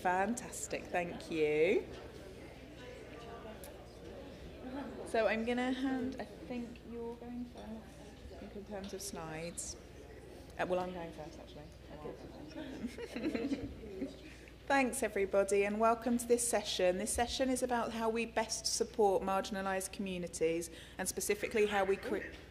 Fantastic, thank you. So I'm going to hand, I think you're going first, I think in terms of slides. Well, I'm going first, actually. Thanks, everybody, and welcome to this session. This session is about how we best support marginalised communities, and specifically how we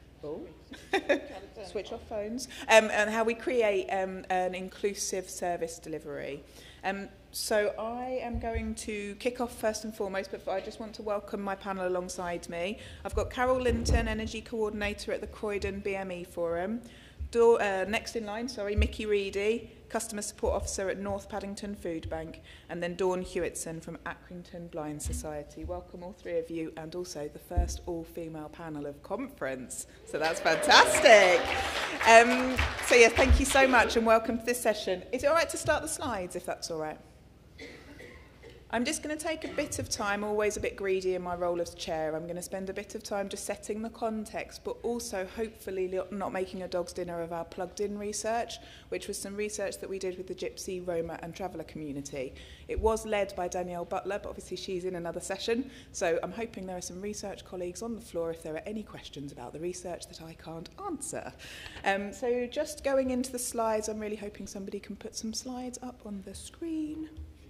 switch off phones, and how we create an inclusive service delivery. So I am going to kick off first and foremost, but I just want to welcome my panel alongside me. I've got Linton, Energy Co-ordinator at the Croydon BME Forum. Next in line, Mickey Reedy, Customer Support Officer at North Paddington Foodbank, and then Hewitson from Accrington Blind Society. Welcome all three of you, and also the first all-female panel of conference. So that's fantastic. Thank you so much, and welcome to this session. Is it all right to start the slides, if that's all right? I'm just going to take a bit of time, always a bit greedy in my role as chair. I'm going to spend a bit of time just setting the context, but also hopefully not making a dog's dinner of our plugged-in research, which was some research that we did with the Gypsy, Roma and Traveller community. It was led by Danielle Butler, but obviously she's in another session, so I'm hoping there are some research colleagues on the floor if there are any questions about the research that I can't answer. So just going into the slides, I'm really hoping somebody can put some slides up on the screen.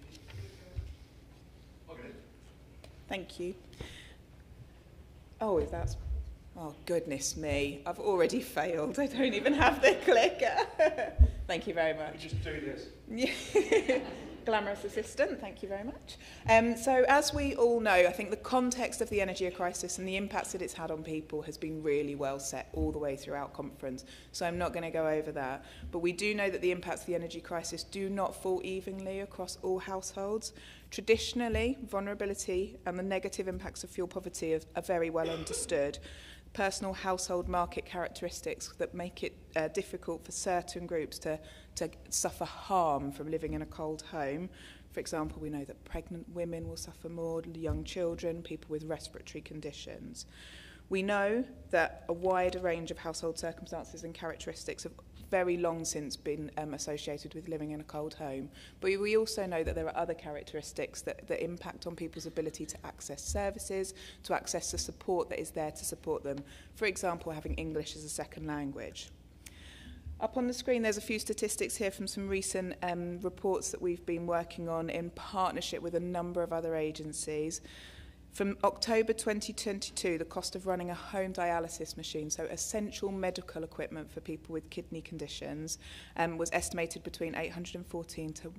Thank you. Oh, goodness me. I've already failed. I don't even have the clicker. Thank you very much. Just do this. Yeah. Glamorous assistant, thank you very much. So as we all know, I think the context of the energy crisis and the impacts that it's had on people has been really well set all the way throughout conference. So I'm not going to go over that. But we do know that the impacts of the energy crisis do not fall evenly across all households. Traditionally, vulnerability and the negative impacts of fuel poverty are very well understood. Personal household market characteristics that make it difficult for certain groups to suffer harm from living in a cold home. For example, we know that pregnant women will suffer more, young children, people with respiratory conditions. We know that a wider range of household circumstances and characteristics have very long since been associated with living in a cold home. But we also know that there are other characteristics that impact on people's ability to access services, to access the support that is there to support them. For example, having English as a second language. Up on the screen, there's a few statistics here from some recent reports that we've been working on in partnership with a number of other agencies. From October 2022, the cost of running a home dialysis machine, so essential medical equipment for people with kidney conditions, was estimated between £814 to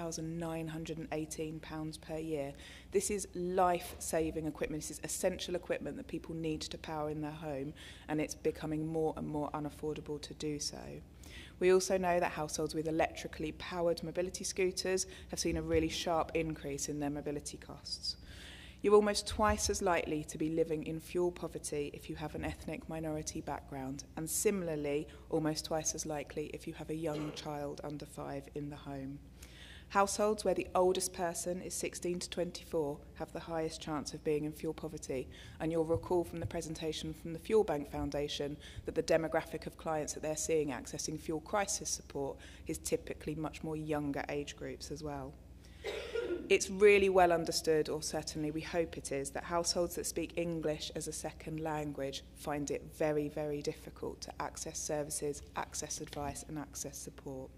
£1,918 per year. This is life-saving equipment. This is essential equipment that people need to power in their home, and it's becoming more and more unaffordable to do so. We also know that households with electrically powered mobility scooters have seen a really sharp increase in their mobility costs. You're almost twice as likely to be living in fuel poverty if you have an ethnic minority background, and similarly, almost twice as likely if you have a young child under 5 in the home. Households where the oldest person is 16 to 24 have the highest chance of being in fuel poverty, and you'll recall from the presentation from the Foodbank Foundation that the demographic of clients that they're seeing accessing fuel crisis support is typically much more younger age groups as well. It's really well understood, or certainly we hope it is, that households that speak English as a second language find it very, very difficult to access services, access advice and access support.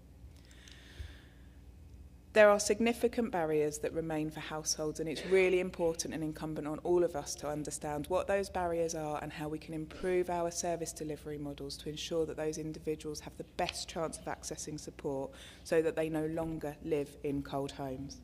There are significant barriers that remain for households, and it's really important and incumbent on all of us to understand what those barriers are and how we can improve our service delivery models to ensure that those individuals have the best chance of accessing support so that they no longer live in cold homes.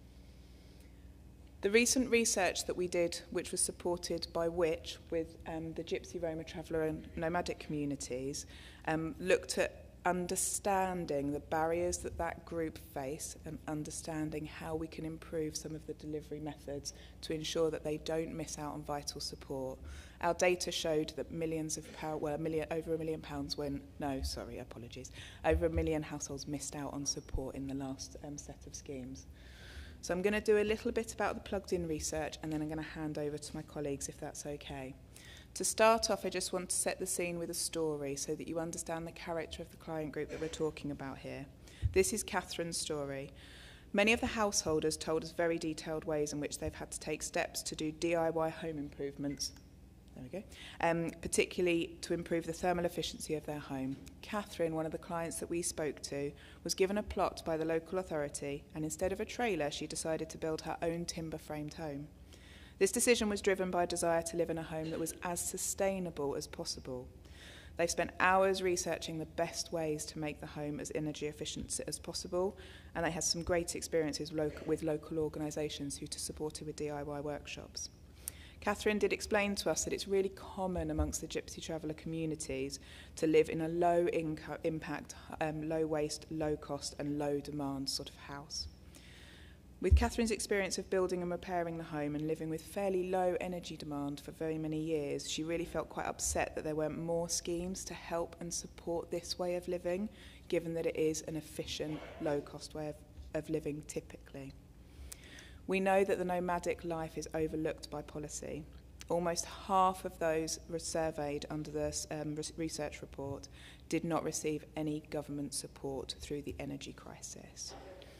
The recent research that we did, which was supported by Which with the Gypsy, Roma, Traveller and Nomadic communities, looked at understanding the barriers that group face and understanding how we can improve some of the delivery methods to ensure that they don't miss out on vital support. Our data showed that over £1 million over 1 million households missed out on support in the last set of schemes. So I'm going to do a little bit about the plugged-in research, and then I'm going to hand over to my colleagues if that's okay. To start off, I just want to set the scene with a story so that you understand the character of the client group that we're talking about here. This is Catherine's story. Many of the householders told us very detailed ways in which they've had to take steps to do DIY home improvements, there we go, particularly to improve the thermal efficiency of their home. Catherine, one of the clients that we spoke to, was given a plot by the local authority, and instead of a trailer, she decided to build her own timber-framed home. This decision was driven by a desire to live in a home that was as sustainable as possible. They've spent hours researching the best ways to make the home as energy efficient as possible, and they had some great experiences with local organisations who to support her with DIY workshops. Catherine did explain to us that it's really common amongst the gypsy traveller communities to live in a low impact, low waste, low cost and low demand sort of house. With Catherine's experience of building and repairing the home and living with fairly low energy demand for very many years, she really felt quite upset that there weren't more schemes to help and support this way of living, given that it is an efficient, low-cost way of living typically. We know that the nomadic life is overlooked by policy. Almost half of those surveyed under the research report did not receive any government support through the energy crisis.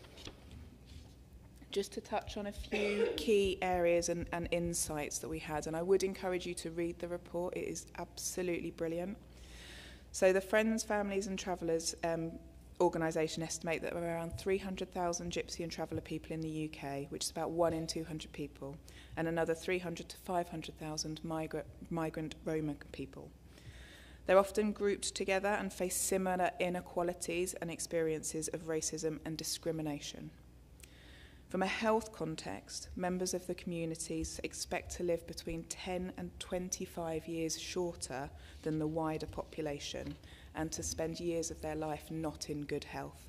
Just to touch on a few key areas and insights that we had, and I would encourage you to read the report. It is absolutely brilliant. So the Friends, Families and Travellers organisation estimate that there are around 300,000 gypsy and traveller people in the UK, which is about 1 in 200 people, and another 300 to 500,000 migrant Roma people. They're often grouped together and face similar inequalities and experiences of racism and discrimination. From a health context, members of the communities expect to live between 10 and 25 years shorter than the wider population and to spend years of their life not in good health.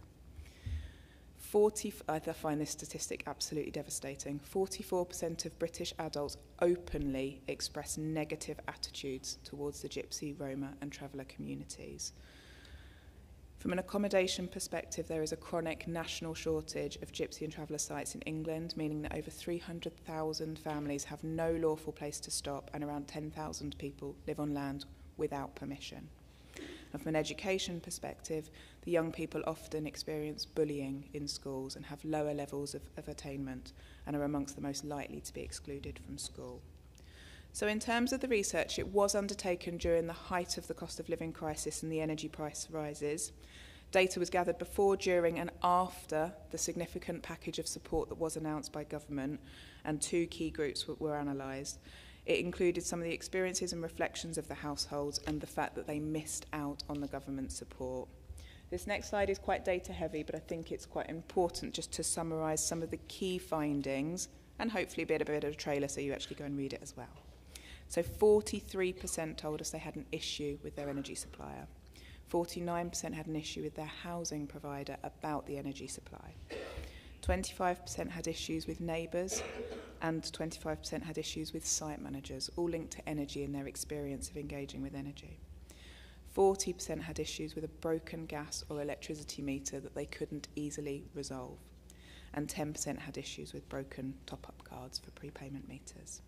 I find this statistic absolutely devastating. 44% of British adults openly express negative attitudes towards the Gypsy, Roma and traveller communities. From an accommodation perspective, there is a chronic national shortage of gypsy and traveller sites in England, meaning that over 300,000 families have no lawful place to stop and around 10,000 people live on land without permission. And from an education perspective, the young people often experience bullying in schools and have lower levels of attainment and are amongst the most likely to be excluded from school. So in terms of the research, it was undertaken during the height of the cost of living crisis and the energy price rises. Data was gathered before, during and after the significant package of support that was announced by government, and 2 key groups were analysed. It included some of the experiences and reflections of the households and the fact that they missed out on the government support. This next slide is quite data heavy, but I think it's quite important just to summarise some of the key findings and hopefully a bit of a trailer so you actually go and read it as well. So 43% told us they had an issue with their energy supplier. 49% had an issue with their housing provider about the energy supply. 25% had issues with neighbours, and 25% had issues with site managers, all linked to energy and their experience of engaging with energy. 40% had issues with a broken gas or electricity meter that they couldn't easily resolve. And 10% had issues with broken top-up cards for prepayment meters.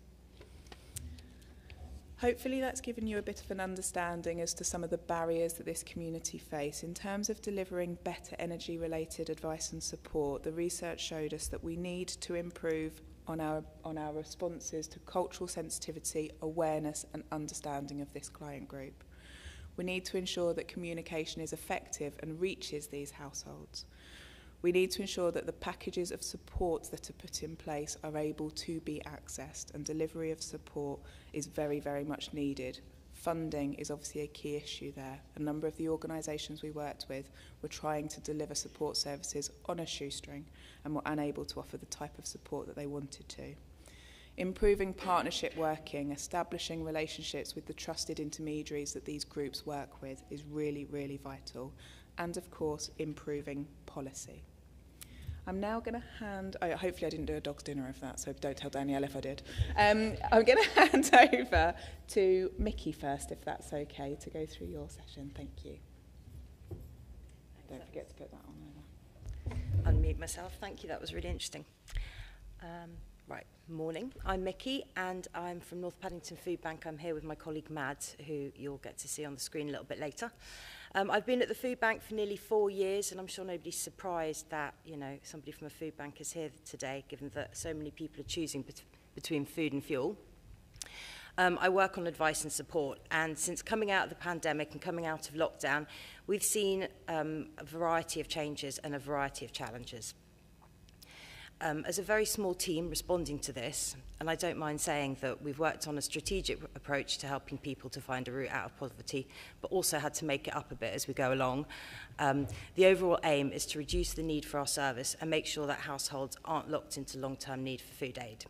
Hopefully that's given you a bit of an understanding as to some of the barriers that this community face. In terms of delivering better energy-related advice and support, the research showed us that we need to improve on our responses to cultural sensitivity, awareness and understanding of this client group. We need to ensure that communication is effective and reaches these households. We need to ensure that the packages of support that are put in place are able to be accessed, and delivery of support is very, very much needed. Funding is obviously a key issue there. A number of the organisations we worked with were trying to deliver support services on a shoestring and were unable to offer the type of support that they wanted to. Improving partnership working, establishing relationships with the trusted intermediaries that these groups work with is really, really vital. And of course, improving policy. I'm now going to hand, hopefully I didn't do a dog's dinner of that, so don't tell Danielle if I did. I'm going to hand over to Mickey first, if that's okay, to go through your session. Thank you. Don't forget to put that on over. Unmute myself. Thank you. That was really interesting. Right, morning. I'm Mickey, and I'm from North Paddington Foodbank. I'm here with my colleague Mads, who you'll get to see on the screen a little bit later. I've been at the Foodbank for nearly 4 years, and I'm sure nobody's surprised that, you know, somebody from a food bank is here today, given that so many people are choosing between food and fuel. I work on advice and support, and since coming out of the pandemic and coming out of lockdown, we've seen a variety of changes and a variety of challenges. As a very small team responding to this, and I don't mind saying that we've worked on a strategic approach to helping people to find a route out of poverty, but also had to make it up a bit as we go along. The overall aim is to reduce the need for our service and make sure that households aren't locked into long-term need for food aid.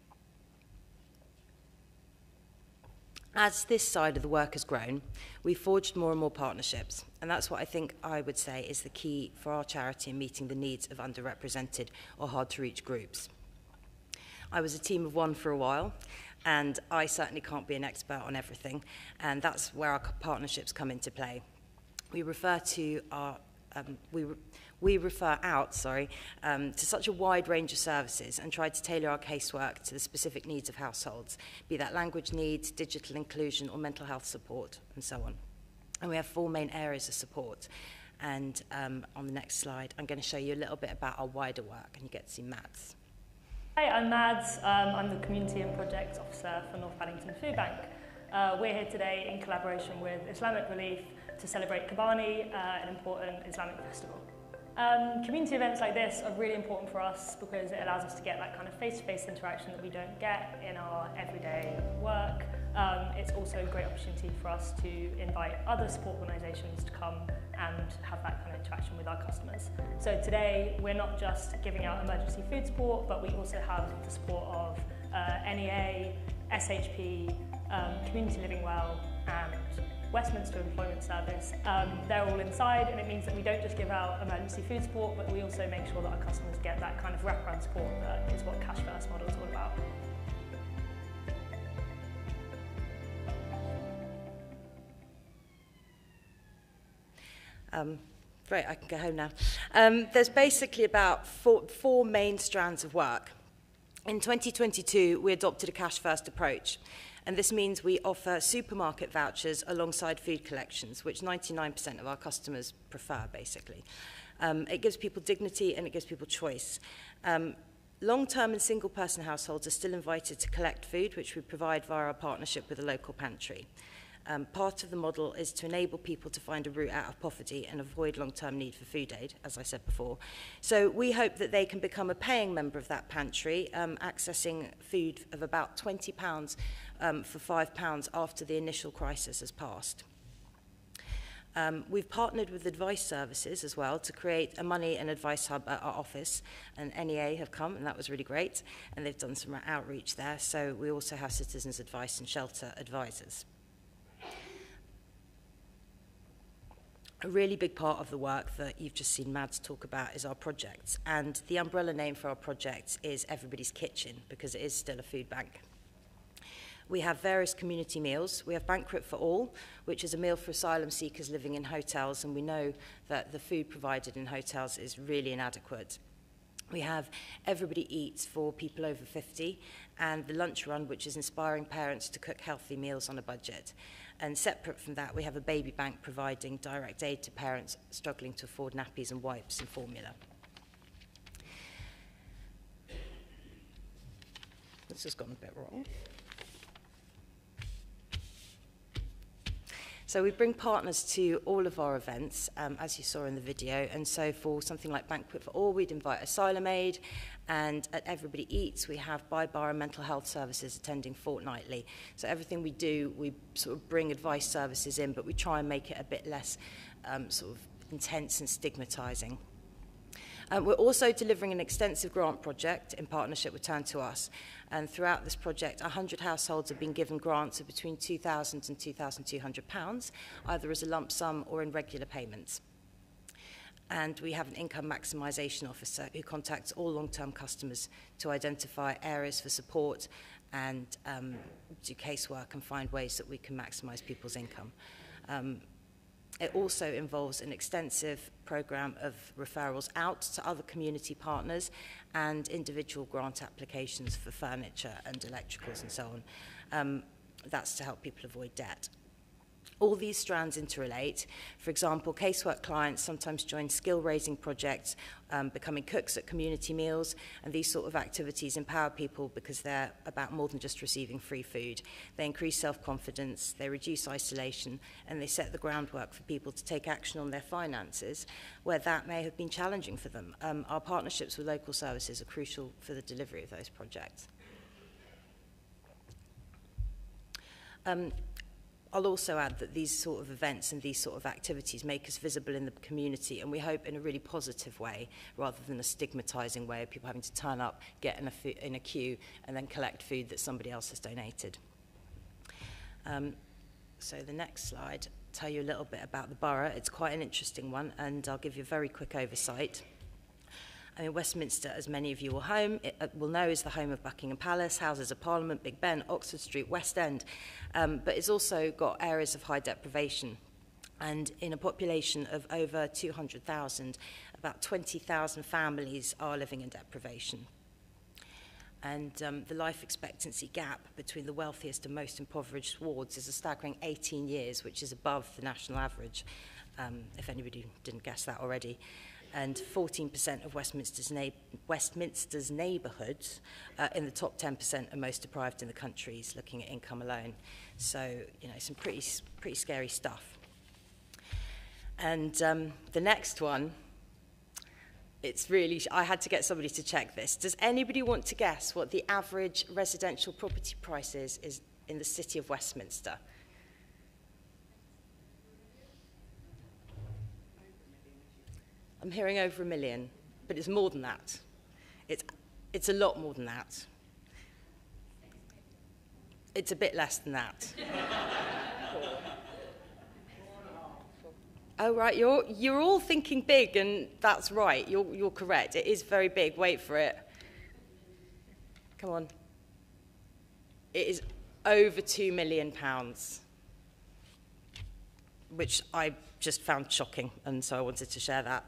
As this side of the work has grown, we've forged more and more partnerships, and that's what I would say is the key for our charity in meeting the needs of underrepresented or hard-to-reach groups. I was a team of one for a while, and I certainly can't be an expert on everything, and that's where our partnerships come into play. We refer out to such a wide range of services and try to tailor our casework to the specific needs of households, be that language needs, digital inclusion, or mental health support, and so on. And we have 4 main areas of support. And on the next slide, I'm going to show you a little bit about our wider work, and you get to see Mads. Hi, I'm Mads. I'm the Community and Projects Officer for North Paddington Foodbank. We're here today in collaboration with Islamic Relief to celebrate Kobani, an important Islamic festival. Community events like this are really important for us because it allows us to get that kind of face-to-face interaction that we don't get in our everyday work. It's also a great opportunity for us to invite other support organisations to come and have that kind of interaction with our customers. So today we're not just giving out emergency food support, but we also have the support of NEA, SHP, Community Living Well, and Westminster Employment Service. They're all inside, and it means that we don't just give out emergency food support, but we also make sure that our customers get that kind of wraparound support that is what Cash First model is all about. Right, I can go home now. There's basically about four main strands of work. In 2022, we adopted a Cash First approach. And this means we offer supermarket vouchers alongside food collections, which 99% of our customers prefer, basically. It gives people dignity and it gives people choice. Long-term and single-person households are still invited to collect food, which we provide via our partnership with a local pantry. Part of the model is to enable people to find a route out of poverty and avoid long-term need for food aid, as I said before. So we hope that they can become a paying member of that pantry, accessing food of about £20 for £5 after the initial crisis has passed. We've partnered with advice services as well to create a money and advice hub at our office, and NEA have come, and that was really great, and they've done some outreach there. So we also have citizens advice and shelter advisors. A really big part of the work that you've just seen Mads talk about is our projects, and the umbrella name for our projects is Everybody's Kitchen, because it is still a food bank. We have various community meals. We have Banquet for All, which is a meal for asylum seekers living in hotels, and we know that the food provided in hotels is really inadequate. We have Everybody Eats for people over 50, and the Lunch Run, which is inspiring parents to cook healthy meals on a budget. And separate from that, we have a baby bank providing direct aid to parents struggling to afford nappies and wipes and formula. This has gone a bit wrong. So we bring partners to all of our events, as you saw in the video. And so for something like Banquet for All, we'd invite Asylum Aid. And at Everybody Eats, we have by-bar and mental health services attending fortnightly. So everything we do, we sort of bring advice services in, but we try and make it a bit less sort of intense and stigmatizing. We're also delivering an extensive grant project in partnership with Turn to Us. And throughout this project, 100 households have been given grants of between £2,000 and £2,200, either as a lump sum or in regular payments. And we have an income maximisation officer who contacts all long-term customers to identify areas for support and do casework and find ways that we can maximise people's income. It also involves an extensive programme of referrals out to other community partners and individual grant applications for furniture and electricals and so on. That's to help people avoid debt. All these strands interrelate. For example, casework clients sometimes join skill-raising projects, becoming cooks at community meals, and these sort of activities empower people because they're about more than just receiving free food. They increase self-confidence, they reduce isolation, and they set the groundwork for people to take action on their finances where that may have been challenging for them. Our partnerships with local services are crucial for the delivery of those projects. I'll also add that these sort of events and these sort of activities make us visible in the community, and we hope in a really positive way rather than a stigmatizing way of people having to turn up, get in a queue and then collect food that somebody else has donated. So the next slide, tell you a little bit about the borough. It's quite an interesting one, and I'll give you a very quick oversight. I mean, Westminster, as many of you will know, is the home of Buckingham Palace, Houses of Parliament, Big Ben, Oxford Street, West End, but it's also got areas of high deprivation. And in a population of over 200,000, about 20,000 families are living in deprivation. And the life expectancy gap between the wealthiest and most impoverished wards is a staggering 18 years, which is above the national average, if anybody didn't guess that already. And 14% of Westminster's neighbourhoods in the top 10% are most deprived in the country, looking at income alone. So, you know, some pretty scary stuff. And the next one, it's really, I had to get somebody to check this. Does anybody want to guess what the average residential property price is in the city of Westminster? I'm hearing over $1 million, but it's more than that. It's a lot more than that. It's a bit less than that. Oh, right, you're all thinking big, and that's right. You're correct. It is very big. Wait for it. Come on. It is over £2 million, which I just found shocking, and so I wanted to share that.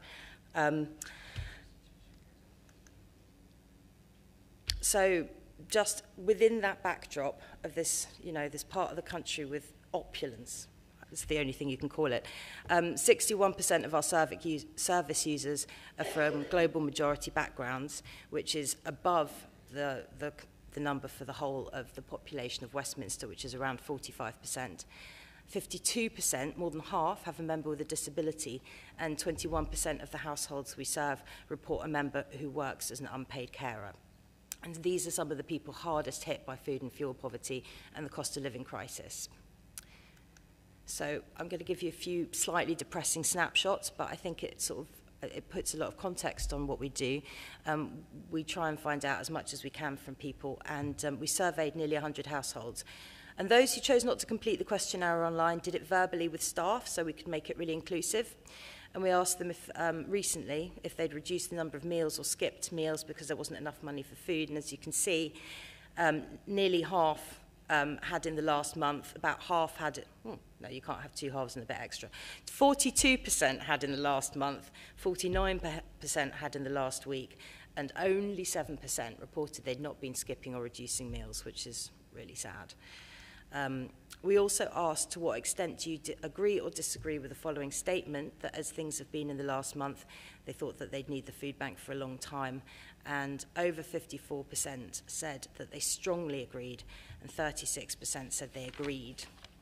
So just within that backdrop of this, you know, this part of the country with opulence, it's the only thing you can call it, 61% of our service users are from global majority backgrounds, which is above the number for the whole of the population of Westminster, which is around 45%. 52%, more than half, have a member with a disability, and 21% of the households we serve report a member who works as an unpaid carer. And these are some of the people hardest hit by food and fuel poverty and the cost of living crisis. So I'm going to give you a few slightly depressing snapshots, but I think it puts a lot of context on what we do. We try and find out as much as we can from people, and we surveyed nearly 100 households. And those who chose not to complete the questionnaire online did it verbally with staff, so we could make it really inclusive. And we asked them if, recently if they'd reduced the number of meals or skipped meals because there wasn't enough money for food. And as you can see, nearly half had in the last month, about half had, no, you can't have two halves and a bit extra. 42% had in the last month, 49% had in the last week, and only 7% reported they'd not been skipping or reducing meals, which is really sad. We also asked to what extent do you agree or disagree with the following statement, that as things have been in the last month, they thought that they'd need the Foodbank for a long time, and over 54% said that they strongly agreed, and 36% said they agreed.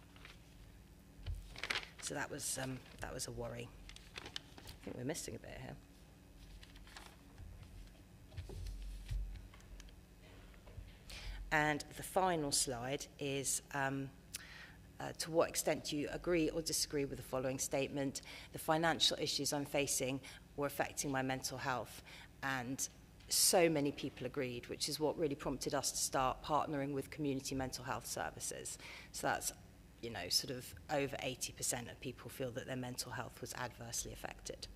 So that was a worry. I think we're missing a bit here. And the final slide is to what extent do you agree or disagree with the following statement: the financial issues I'm facing were affecting my mental health. And so many people agreed, which is what really prompted us to start partnering with community mental health services. So that's, you know, sort of over 80% of people feel that their mental health was adversely affected.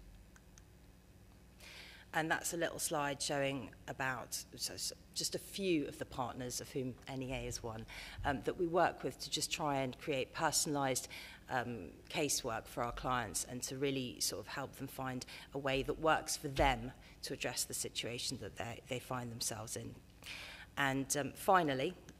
And that's a little slide showing about just a few of the partners, of whom NEA is one, that we work with to just try and create personalised casework for our clients and to really sort of help them find a way that works for them to address the situation that they find themselves in. And finally,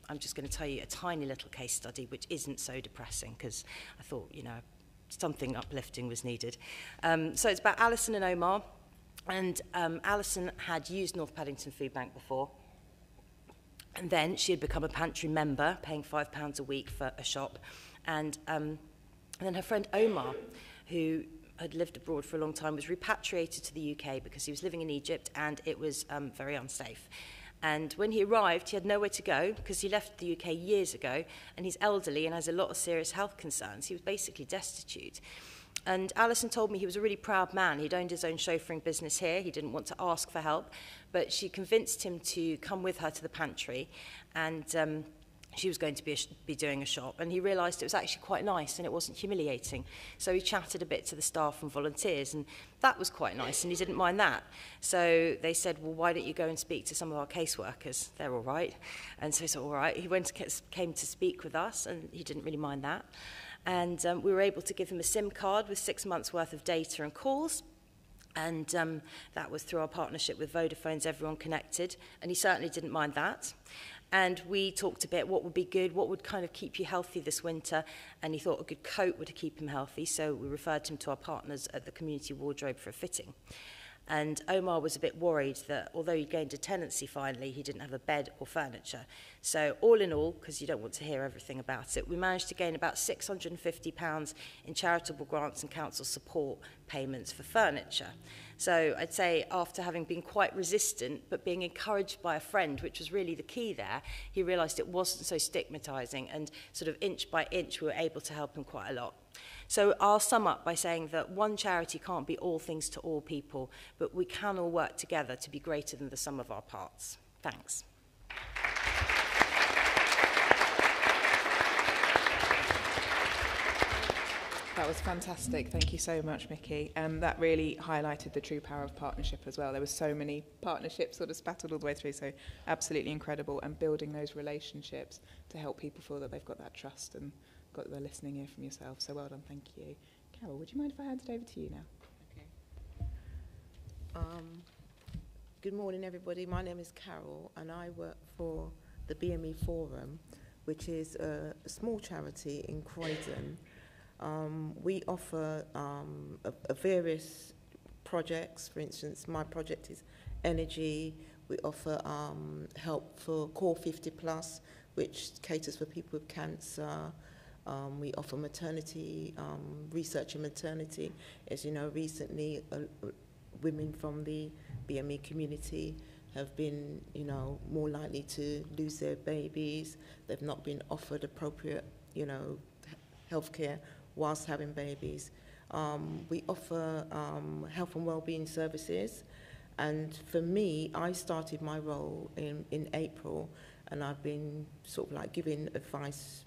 I'm just going to tell you a tiny little case study, which isn't so depressing, because I thought, you know, something uplifting was needed. So it's about Alison and Omar. And Alison had used North Paddington Foodbank before. And then she had become a pantry member, paying £5 a week for a shop. And then her friend Omar, who had lived abroad for a long time, was repatriated to the UK because he was living in Egypt and it was very unsafe. And when he arrived, he had nowhere to go because he left the UK years ago, and he's elderly and has a lot of serious health concerns. He was basically destitute. And Alison told me he was a really proud man. He'd owned his own chauffeuring business here. He didn't want to ask for help, but she convinced him to come with her to the pantry, and she was going to be doing a shop, and he realised it was actually quite nice and it wasn't humiliating. So he chatted a bit to the staff and volunteers, and that was quite nice, and he didn't mind that. So they said, well, why don't you go and speak to some of our caseworkers? They're all right. And so he said, all right. He came to speak with us, and he didn't really mind that. And we were able to give him a SIM card with 6 months' worth of data and calls. And that was through our partnership with Vodafone's Everyone Connected. And he certainly didn't mind that. And we talked a bit what would be good, what would kind of keep you healthy this winter. And he thought a good coat would keep him healthy. So we referred him to our partners at the community wardrobe for a fitting. And Omar was a bit worried that although he'd gained a tenancy finally, he didn't have a bed or furniture. So all in all, because you don't want to hear everything about it, we managed to gain about £650 in charitable grants and council support payments for furniture. So I'd say after having been quite resistant, but being encouraged by a friend, which was really the key there, he realised it wasn't so stigmatising, and sort of inch by inch we were able to help him quite a lot. So I'll sum up by saying that one charity can't be all things to all people, but we can all work together to be greater than the sum of our parts. Thanks. That was fantastic. Thank you so much, Mickey. That really highlighted the true power of partnership as well. There were so many partnerships sort of spattered all the way through, so absolutely incredible. And building those relationships to help people feel that they've got that trust and got the listening ear from yourself. So well done, thank you. Carol, would you mind if I handed over to you now? Okay. Good morning, everybody. My name is Carol, and I work for the BME Forum, which is a small charity in Croydon. We offer various projects. For instance, my project is energy. We offer help for Core 50 Plus, which caters for people with cancer. We offer maternity, research in maternity. As you know, recently women from the BME community have been, you know, more likely to lose their babies. They've not been offered appropriate, you know, healthcare whilst having babies. We offer health and wellbeing services. And for me, I started my role in April, and I've been sort of like giving advice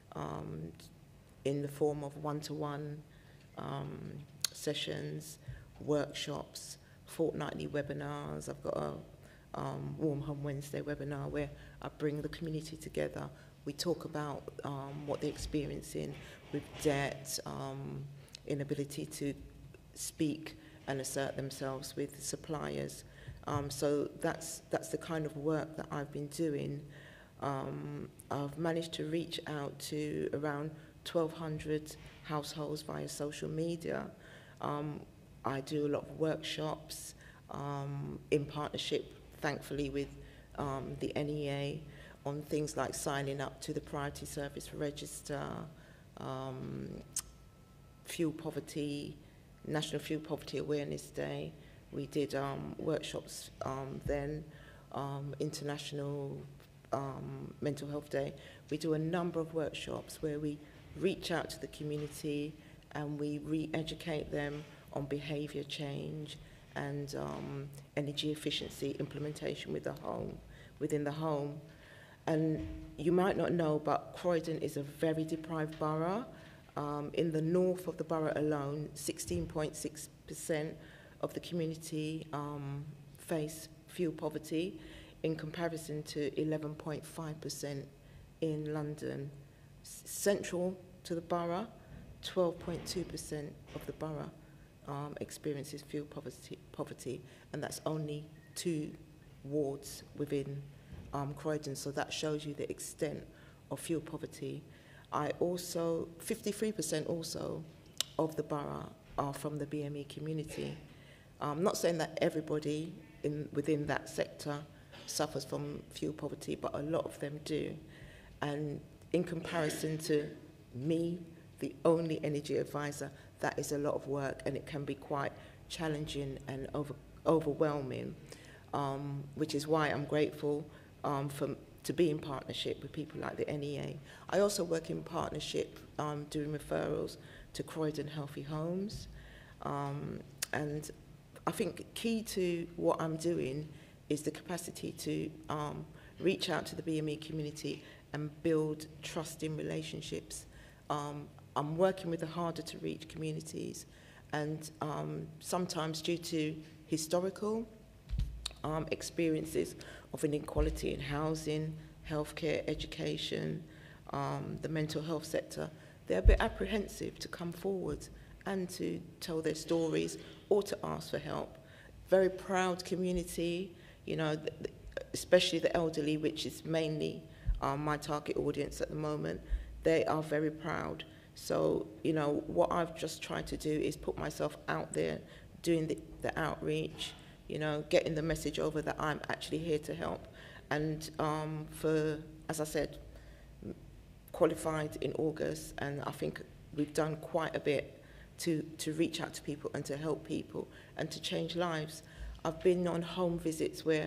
in the form of one-to-one sessions, workshops, fortnightly webinars. I've got a Warm Home Wednesday webinar where I bring the community together. We talk about what they're experiencing with debt, inability to speak and assert themselves with suppliers. So that's the kind of work that I've been doing. I've managed to reach out to around 1,200 households via social media. I do a lot of workshops in partnership, thankfully, with the NEA on things like signing up to the Priority Service Register, fuel poverty, National Fuel Poverty Awareness Day. We did workshops then, International Mental Health Day. We do a number of workshops where we reach out to the community and we re-educate them on behaviour change and energy efficiency implementation within the home. And you might not know, but Croydon is a very deprived borough. In the north of the borough alone, 16.6% of the community face fuel poverty, in comparison to 11.5% in London. Central to the borough, 12.2% of the borough experiences fuel poverty, and that's only 2 wards within Croydon, so that shows you the extent of fuel poverty. 53% also of the borough are from the BME community. I'm not saying that everybody within that sector suffers from fuel poverty, but a lot of them do. And in comparison to me, the only energy advisor, that is a lot of work, and it can be quite challenging and overwhelming, which is why I'm grateful to be in partnership with people like the NEA. I also work in partnership doing referrals to Croydon Healthy Homes. And I think key to what I'm doing is the capacity to reach out to the BME community and build trusting relationships. I'm working with the harder to reach communities, and sometimes due to historical experiences of inequality in housing, healthcare, education, the mental health sector, they're a bit apprehensive to come forward and to tell their stories or to ask for help. Very proud community, you know, especially the elderly, which is mainly my target audience at the moment. They are very proud. So, you know, what I've just tried to do is put myself out there, doing the outreach, you know, getting the message over that I'm actually here to help. And as I said, qualified in August, and I think we've done quite a bit to reach out to people and to help people and to change lives. I've been on home visits where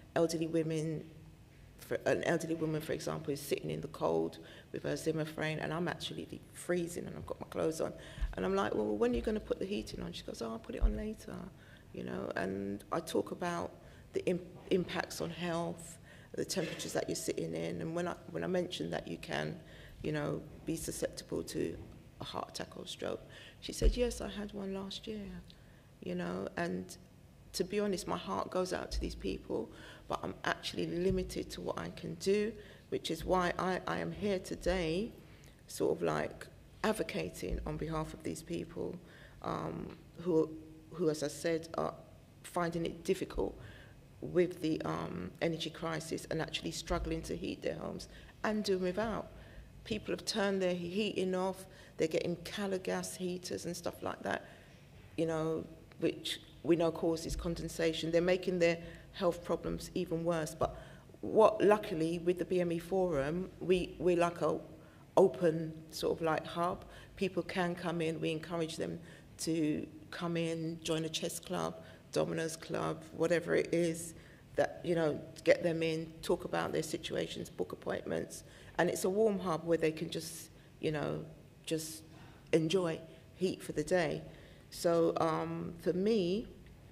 an elderly woman, for example, is sitting in the cold with her Zimmer frame, and I'm actually freezing and I've got my clothes on. And I'm like, well, when are you going to put the heating on? She goes, oh, I'll put it on later, you know. And I talk about the impacts on health, the temperatures that you're sitting in. And when I mentioned that you can, you know, be susceptible to a heart attack or stroke, she said, yes, I had one last year, you know. And to be honest, my heart goes out to these people, but I'm actually limited to what I can do, which is why I am here today, sort of like advocating on behalf of these people who, as I said, are finding it difficult with the energy crisis and actually struggling to heat their homes and doing without. People have turned their heating off, they're getting colour gas heaters and stuff like that, you know, which we know causes condensation. They're making their health problems even worse. But luckily, with the BME Forum, we're like a open sort of like hub. People can come in. We encourage them to come in, join a chess club, dominoes club, whatever it is, that, you know, get them in, talk about their situations, book appointments. And it's a warm hub where they can just, you know, just enjoy heat for the day. So for me,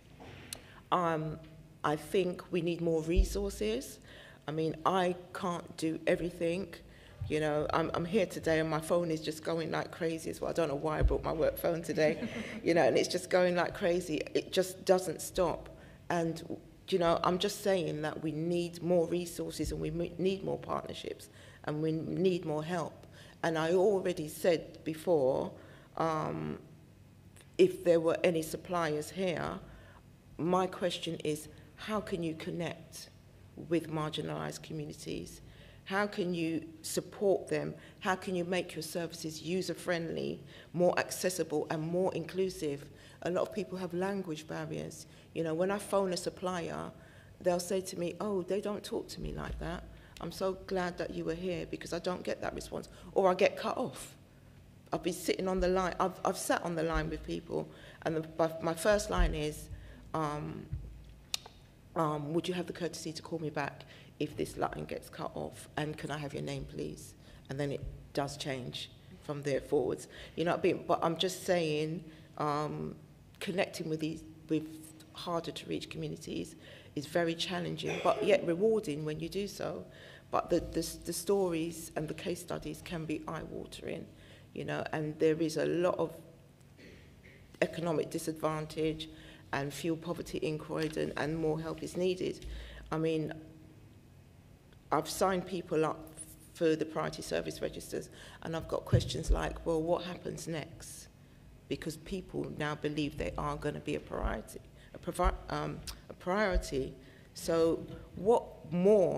I think we need more resources. I mean, I can't do everything. You know, I'm here today and my phone is just going like crazy as well. I don't know why I brought my work phone today, you know, and it's just going like crazy. It just doesn't stop. And, you know, I'm just saying that we need more resources and we need more partnerships and we need more help. And I already said before, if there were any suppliers here, my question is, how can you connect with marginalised communities? How can you support them? How can you make your services user-friendly, more accessible and more inclusive? A lot of people have language barriers. You know, when I phone a supplier, they'll say to me, oh, they don't talk to me like that. I'm so glad that you were here because I don't get that response. Or I get cut off. I've been sitting on the line. I've sat on the line with people, and my first line is, would you have the courtesy to call me back if this line gets cut off? And can I have your name, please? And then it does change from there forwards. You know, but I'm just saying, connecting with harder to reach communities is very challenging, but yet rewarding when you do so. But the stories and the case studies can be eye-watering, you know, and there is a lot of economic disadvantage and fuel poverty in Croydon, and more help is needed. I mean, I've signed people up for the priority service registers, and I've got questions like, well, what happens next? Because people now believe they are going to be a priority. So what more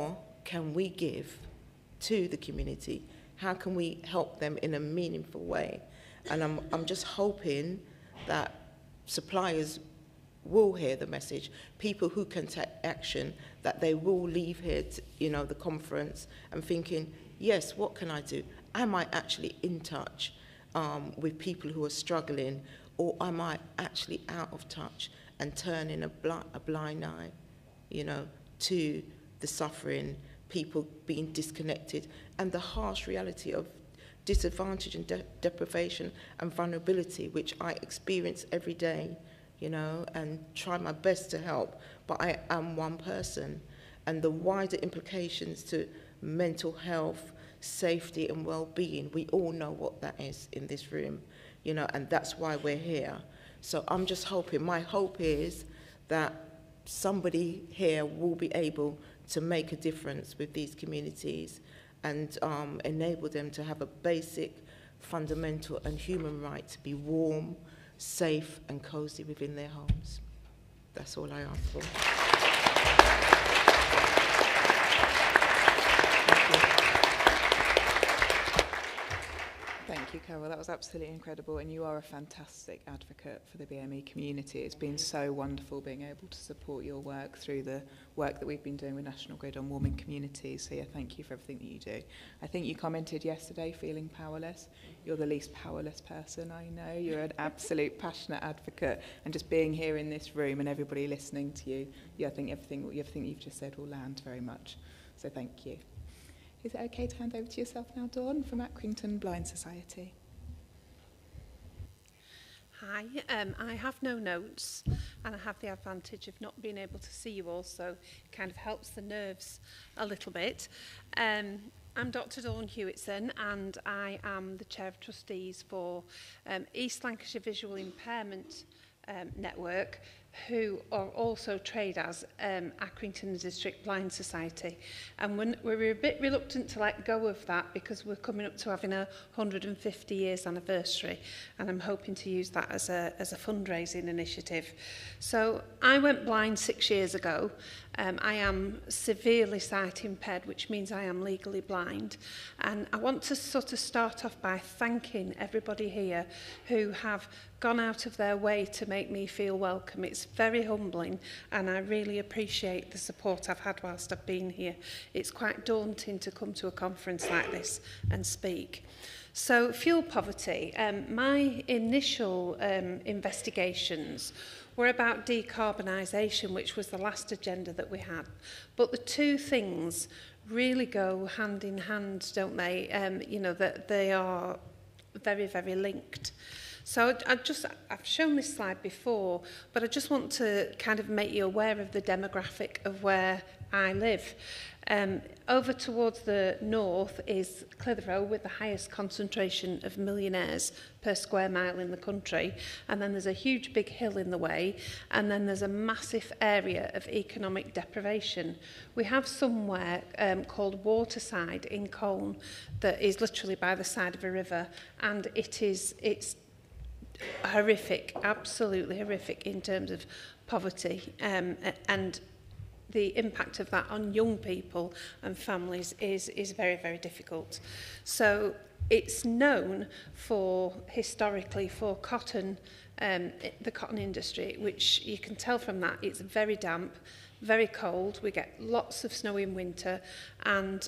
can we give to the community? How can we help them in a meaningful way? And I'm just hoping that suppliers will hear the message, people who can take action, that they will leave here, the conference, and thinking, yes, what can I do? Am I actually in touch with people who are struggling, or am I actually out of touch and turning a blind eye, to the suffering, people being disconnected, and the harsh reality of disadvantage and deprivation and vulnerability, which I experience every day, and try my best to help, but I am one person. And the wider implications to mental health, safety and well-being, we all know what that is in this room, and that's why we're here. So I'm just hoping, my hope is that somebody here will be able to make a difference with these communities and enable them to have a basic, fundamental and human right to be warm, safe and cosy within their homes. That's all I ask for. Thank you, Carol. That was absolutely incredible, and you are a fantastic advocate for the BME community. It's been so wonderful being able to support your work through the work that we've been doing with National Grid on warming communities. So yeah, thank you for everything that you do. I think you commented yesterday feeling powerless. You're the least powerless person I know. You're an absolute passionate advocate, and just being here in this room and everybody listening to you, I think everything you've just said will land very much. So thank you. Is it okay to hand over to yourself now, Dawn, from Accrington Blind Society? Hi, I have no notes, and I have the advantage of not being able to see you all, so it kind of helps the nerves a little bit. I'm Dr. Dawn Hewitson, and I am the Chair of Trustees for East Lancashire Visual Impairment Network, who are also trade as Accrington District Blind Society. And we're a bit reluctant to let go of that because we're coming up to having a 150 years anniversary, and I'm hoping to use that as a fundraising initiative. So I went blind 6 years ago. I am severely sight impaired, which means I am legally blind. And I want to sort of start off by thanking everybody here who have gone out of their way to make me feel welcome. It's very humbling, and I really appreciate the support I've had whilst I've been here. It's quite daunting to come to a conference like this and speak. So, fuel poverty. My initial investigations were about decarbonisation, which was the last agenda that we had. But the two things really go hand in hand, don't they? That they are very, very linked. So I've shown this slide before, but I just want to kind of make you aware of the demographic of where I live. Over towards the north is Clitheroe, with the highest concentration of millionaires per square mile in the country. And then there's a huge big hill in the way. And then there's a massive area of economic deprivation. We have somewhere called Waterside in Colne that is literally by the side of a river. And it's horrific, absolutely horrific in terms of poverty, and the impact of that on young people and families is very, very difficult. So it's known historically for cotton, the cotton industry, which you can tell from that it's very damp, very cold. We get lots of snow in winter, and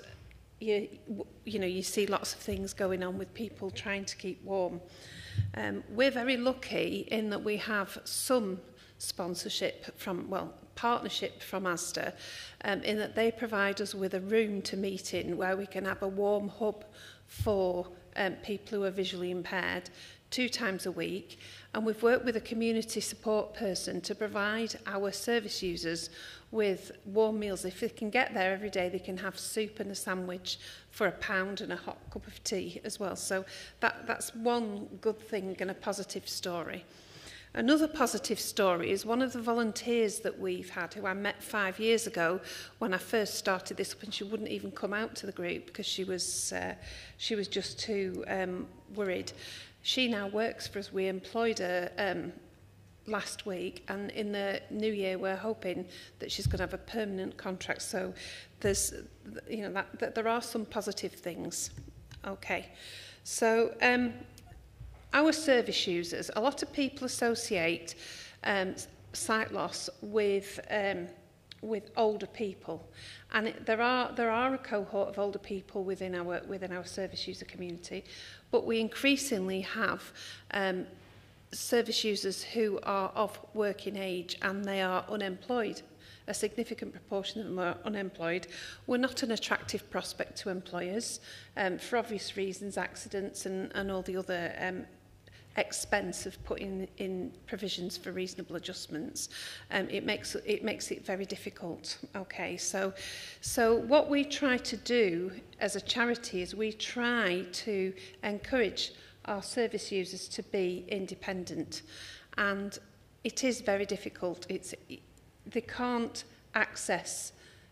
you see lots of things going on with people trying to keep warm. We're very lucky in that we have some sponsorship partnership from Asda, in that they provide us with a room to meet in where we can have a warm hub for people who are visually impaired 2 times a week. And we've worked with a community support person to provide our service users with warm meals. If they can get there every day, they can have soup and a sandwich for £1 and a hot cup of tea as well. So that's one good thing and a positive story. Another positive story is one of the volunteers that we've had, who I met 5 years ago when I first started this up, and she wouldn't even come out to the group because she was just too worried. She now works for us. We employed her last week, and in the new year we're hoping that she's going to have a permanent contract. So there's, you know, that there are some positive things. Okay, so our service users, a lot of people associate sight loss with older people, and there are a cohort of older people within our service user community, but we increasingly have service users who are of working age and they are unemployed. A significant proportion of them are unemployed. We're not an attractive prospect to employers for obvious reasons, accidents and all the other expense of putting in provisions for reasonable adjustments. It makes it very difficult. Okay, so what we try to do as a charity is we try to encourage our service users to be independent, and it is very difficult. They can't access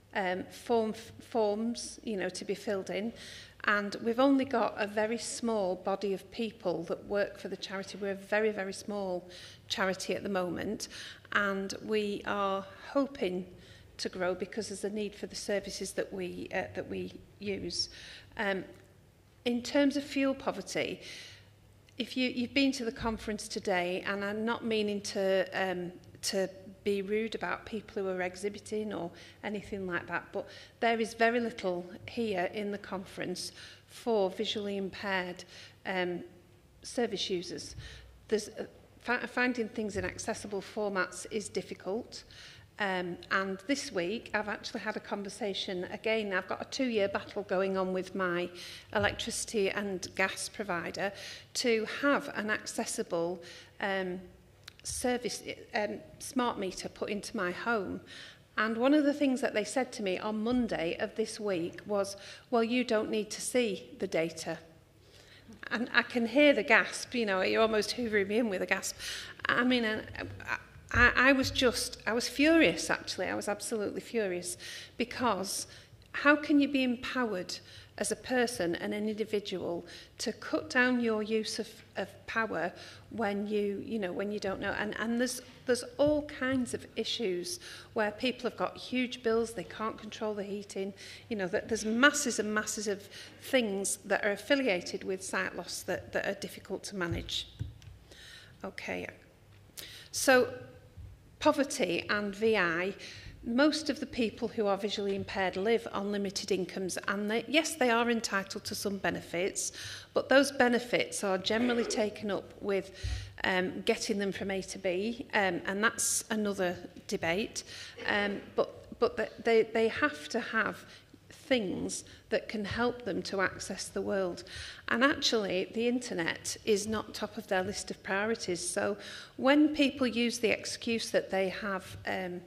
forms, you know, to be filled in, and we've only got a very small body of people that work for the charity. We're a very, very small charity at the moment, and we are hoping to grow because there's a need for the services that we use. In terms of fuel poverty, if you've been to the conference today, and I'm not meaning to be rude about people who are exhibiting or anything like that, but there is very little here in the conference for visually impaired service users. There's finding things in accessible formats is difficult. And this week I've actually had a conversation again. I've got a 2-year battle going on with my electricity and gas provider to have an accessible service smart meter put into my home. And one of the things that they said to me on Monday of this week was, well, you don't need to see the data. And I can hear the gasp, you know, you're almost hoovering me in with a gasp. I mean, I was furious, actually. I was absolutely furious, because how can you be empowered as a person and an individual to cut down your use of power when you don't know? And there's all kinds of issues where people have got huge bills, they can't control the heating, you know, that there's masses and masses of things that are affiliated with sight loss that are difficult to manage. Okay, so poverty and VI, most of the people who are visually impaired live on limited incomes, and yes, they are entitled to some benefits, but those benefits are generally taken up with getting them from A to B, and that's another debate. But they have to have things that can help them to access the world. And actually, the internet is not top of their list of priorities. So when people use the excuse that they have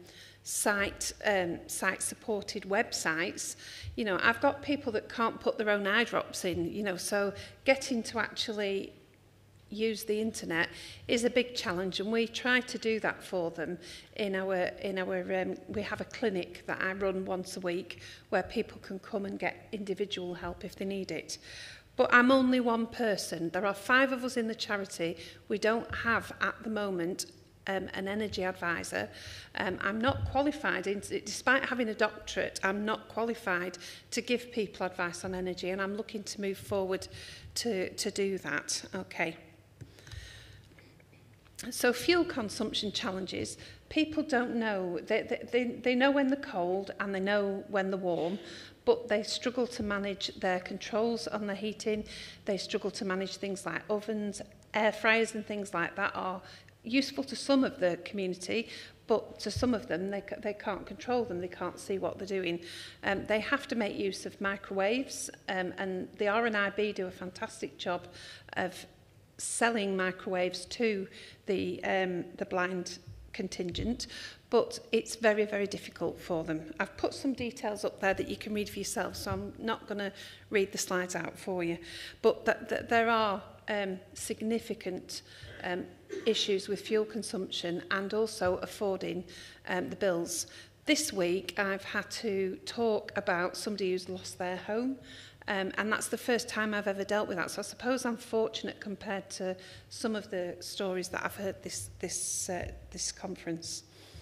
site-supported websites, you know, I've got people that can't put their own eye drops in, you know, so getting to actually use the internet is a big challenge, and we try to do that for them in our we have a clinic that I run once a week where people can come and get individual help if they need it. But I'm only one person. There are 5 of us in the charity. We don't have at the moment an energy advisor. I'm not qualified, despite having a doctorate, I'm not qualified to give people advice on energy, and I'm looking to move forward to do that. Okay. So fuel consumption challenges, people don't know. They know when they're cold and they know when they're warm, but they struggle to manage their controls on the heating. They struggle to manage things like ovens, air fryers and things like that are useful to some of the community, but to some of them, they can't control them, they can't see what they're doing. They have to make use of microwaves, and the RNIB do a fantastic job of selling microwaves to the blind contingent, but it's very, very difficult for them. I've put some details up there that you can read for yourself, so I'm not going to read the slides out for you. But there are significant issues with fuel consumption and also affording the bills. This week I've had to talk about somebody who's lost their home. And that's the first time I've ever dealt with that. So I suppose I'm fortunate compared to some of the stories that I've heard this conference.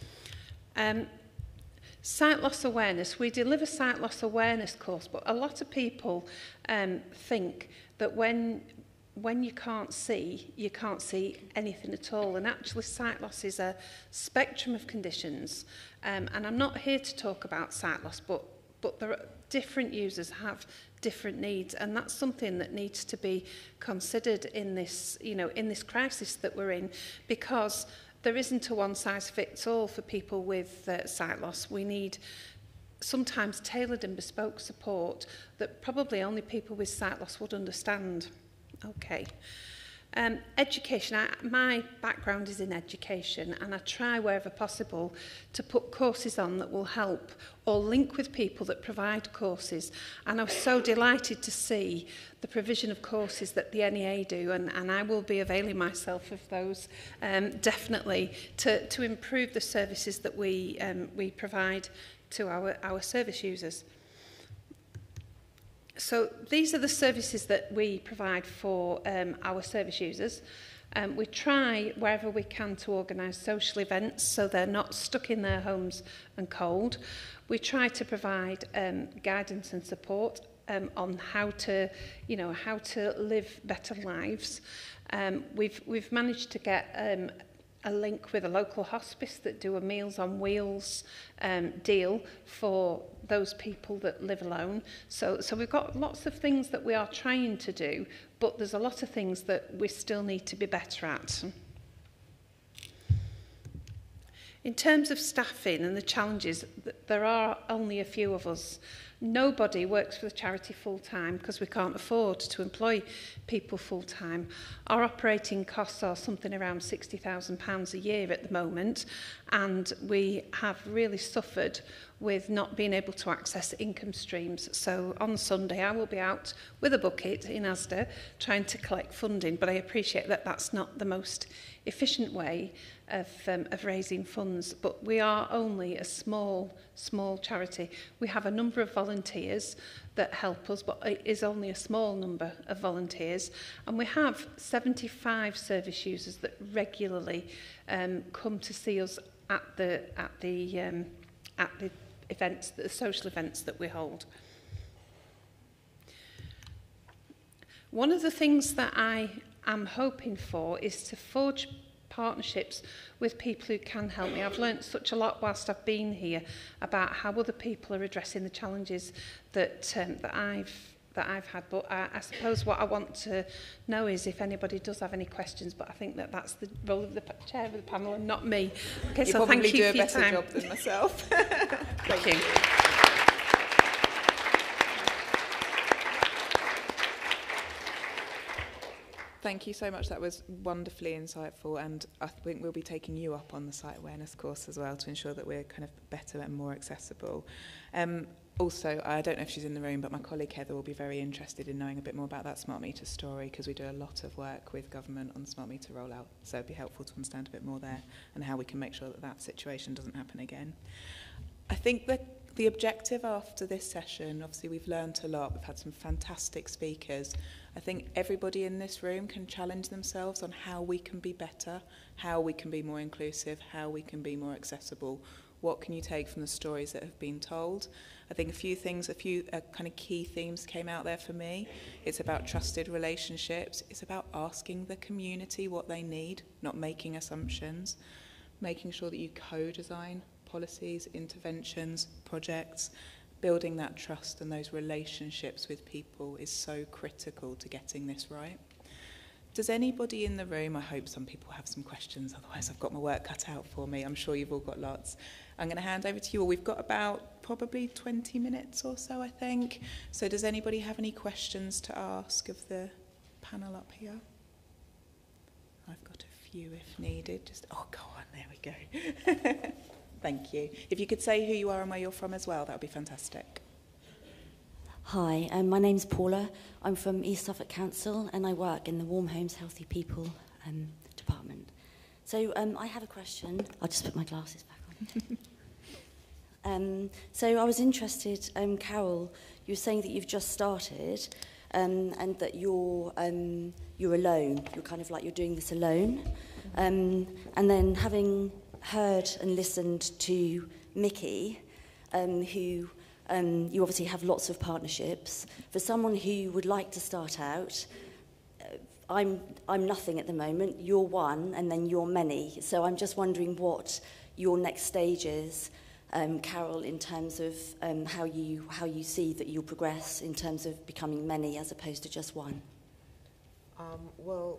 Sight loss awareness. We deliver sight loss awareness course, but a lot of people think that when you can't see anything at all. And actually sight loss is a spectrum of conditions. And I'm not here to talk about sight loss, but there are different users have different needs, and that's something that needs to be considered in this, in this crisis that we're in, because there isn't a one-size-fits-all for people with sight loss. We need sometimes tailored and bespoke support that probably only people with sight loss would understand. Okay. Education. My background is in education, and I try wherever possible to put courses on that will help or link with people that provide courses. And I was so delighted to see the provision of courses that the NEA do, and I will be availing myself of those definitely to improve the services that we provide to our service users. So these are the services that we provide for our service users. We try wherever we can to organise social events so they're not stuck in their homes and cold. We try to provide guidance and support on how to live better lives. We've managed to get a link with a local hospice that do a Meals on Wheels deal for those people that live alone. So we've got lots of things that we are trying to do, but there's a lot of things that we still need to be better at. In terms of staffing and the challenges, there are only a few of us. Nobody works for the charity full-time because we can't afford to employ people full-time. Our operating costs are something around £60,000 a year at the moment, and we have really suffered with not being able to access income streams. So on Sunday I will be out with a bucket in Asda trying to collect funding, but I appreciate that that's not the most efficient way of raising funds. But we are only a small charity. We have a number of volunteers that help us, but it is only a small number of volunteers, and we have 75 service users that regularly come to see us at the events, the social events that we hold. One of the things that I am hoping for is to forge partnerships with people who can help me. I've learnt such a lot whilst I've been here about how other people are addressing the challenges that I've had. But I suppose what I want to know is if anybody does have any questions, but I think that that's the role of the chair of the panel and not me. Okay, you so thank you for your time. You probably do a better job than myself. Thank you. Thank you so much. That was wonderfully insightful, and I think we'll be taking you up on the site awareness course as well to ensure that we're kind of better and more accessible. Also, I don't know if she's in the room, but my colleague Heather will be very interested in knowing a bit more about that smart meter story, because we do a lot of work with government on the smart meter rollout, so it'd be helpful to understand a bit more there and how we can make sure that that situation doesn't happen again. I think that the objective after this session, obviously we've learned a lot, we've had some fantastic speakers. I think everybody in this room can challenge themselves on how we can be better, how we can be more inclusive, how we can be more accessible. What can you take from the stories that have been told? I think a few kind of key themes came out there for me. It's about trusted relationships. It's about asking the community what they need, not making assumptions, making sure that you co-design policies, interventions, projects. Building that trust and those relationships with people is so critical to getting this right. Does anybody in the room, I hope some people have some questions, otherwise I've got my work cut out for me. I'm sure you've all got lots. I'm going to hand over to you all. We've got about probably 20 minutes or so, I think. So does anybody have any questions to ask of the panel up here? I've got a few if needed. Just, oh, go on, there we go. Thank you. If you could say who you are and where you're from as well, that would be fantastic. Hi, my name's Paula. I'm from East Suffolk Council and I work in the Warm Homes Healthy People department. So I have a question. I'll just put my glasses back So I was interested, Carol, you were saying that you've just started and that you're alone. You're kind of like you're doing this alone. And then having heard and listened to Mickey, who you obviously have lots of partnerships. For someone who would like to start out, I'm nothing at the moment. You're one, and then you're many. So I'm just wondering what your next stage is, Carol, in terms of how you see that you'll progress in terms of becoming many as opposed to just one. Well,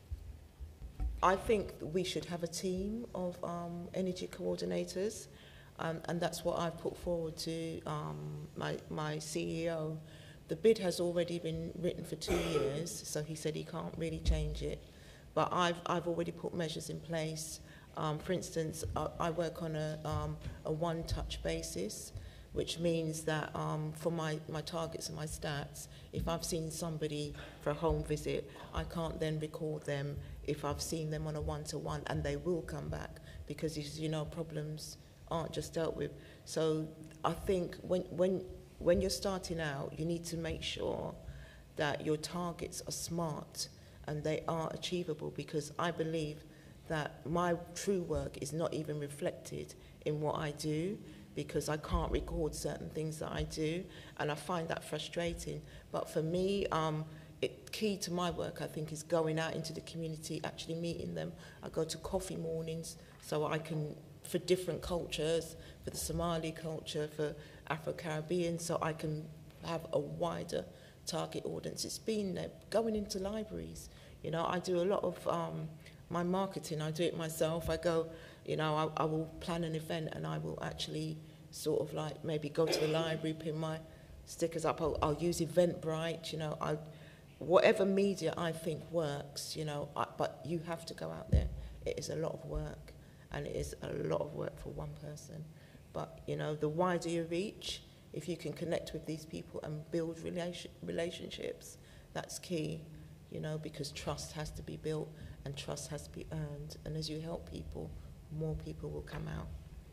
I think we should have a team of energy coordinators, and that's what I've put forward to my CEO. The bid has already been written for 2 years, so he said he can't really change it. But I've already put measures in place. For instance, I work on a one-touch basis, which means that for my targets and my stats, if I've seen somebody for a home visit, I can't then record them if I've seen them on a one-to-one, and they will come back because, as you know, problems aren't just dealt with. So I think when you're starting out, you need to make sure that your targets are smart and they are achievable, because I believe that my true work is not even reflected in what I do, because I can't record certain things that I do, and I find that frustrating. But for me, key to my work, I think, is going out into the community, actually meeting them. I go to coffee mornings so I can, for different cultures, for the Somali culture, for Afro-Caribbean, so I can have a wider target audience. It's been going into libraries. You know, I do a lot of my marketing. I do it myself. I go, you know, I will plan an event and I will actually sort of like maybe go to the library, pin my stickers up. I'll use Eventbrite, you know, whatever media I think works, you know, but you have to go out there. It is a lot of work, and it is a lot of work for one person. But, you know, the wider you reach, if you can connect with these people and build relationships, that's key, you know, because trust has to be built and trust has to be earned. And as you help people, more people will come out.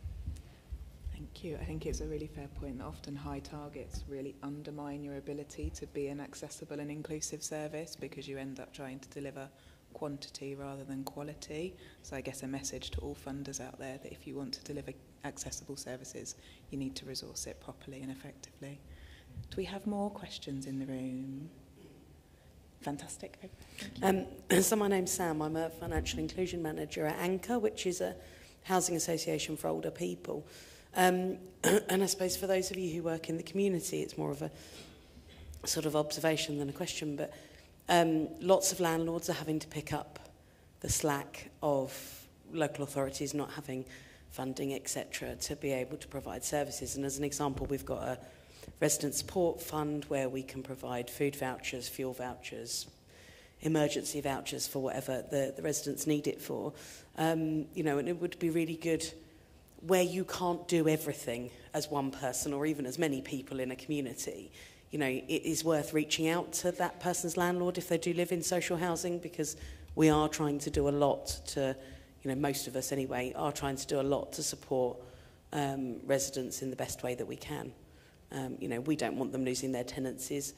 Thank you. I think it's a really fair point that often high targets really undermine your ability to be an accessible and inclusive service, because you end up trying to deliver quantity rather than quality. So I guess a message to all funders out there that if you want to deliver accessible services, you need to resource it properly and effectively. Do we have more questions in the room? Fantastic. So my name's Sam. I'm a financial inclusion manager at Anchor, which is a housing association for older people. And I suppose for those of you who work in the community, it's more of a sort of observation than a question, but lots of landlords are having to pick up the slack of local authorities not having funding, etc., to be able to provide services. And as an example, we've got a resident support fund where we can provide food vouchers, fuel vouchers, emergency vouchers for whatever the residents need it for. You know, and it would be really good where you can't do everything as one person or even as many people in a community. You know, it is worth reaching out to that person's landlord if they do live in social housing, because we are trying to do a lot to, you know, most of us anyway, are trying to do a lot to support residents in the best way that we can. You know, we don't want them losing their tenancies,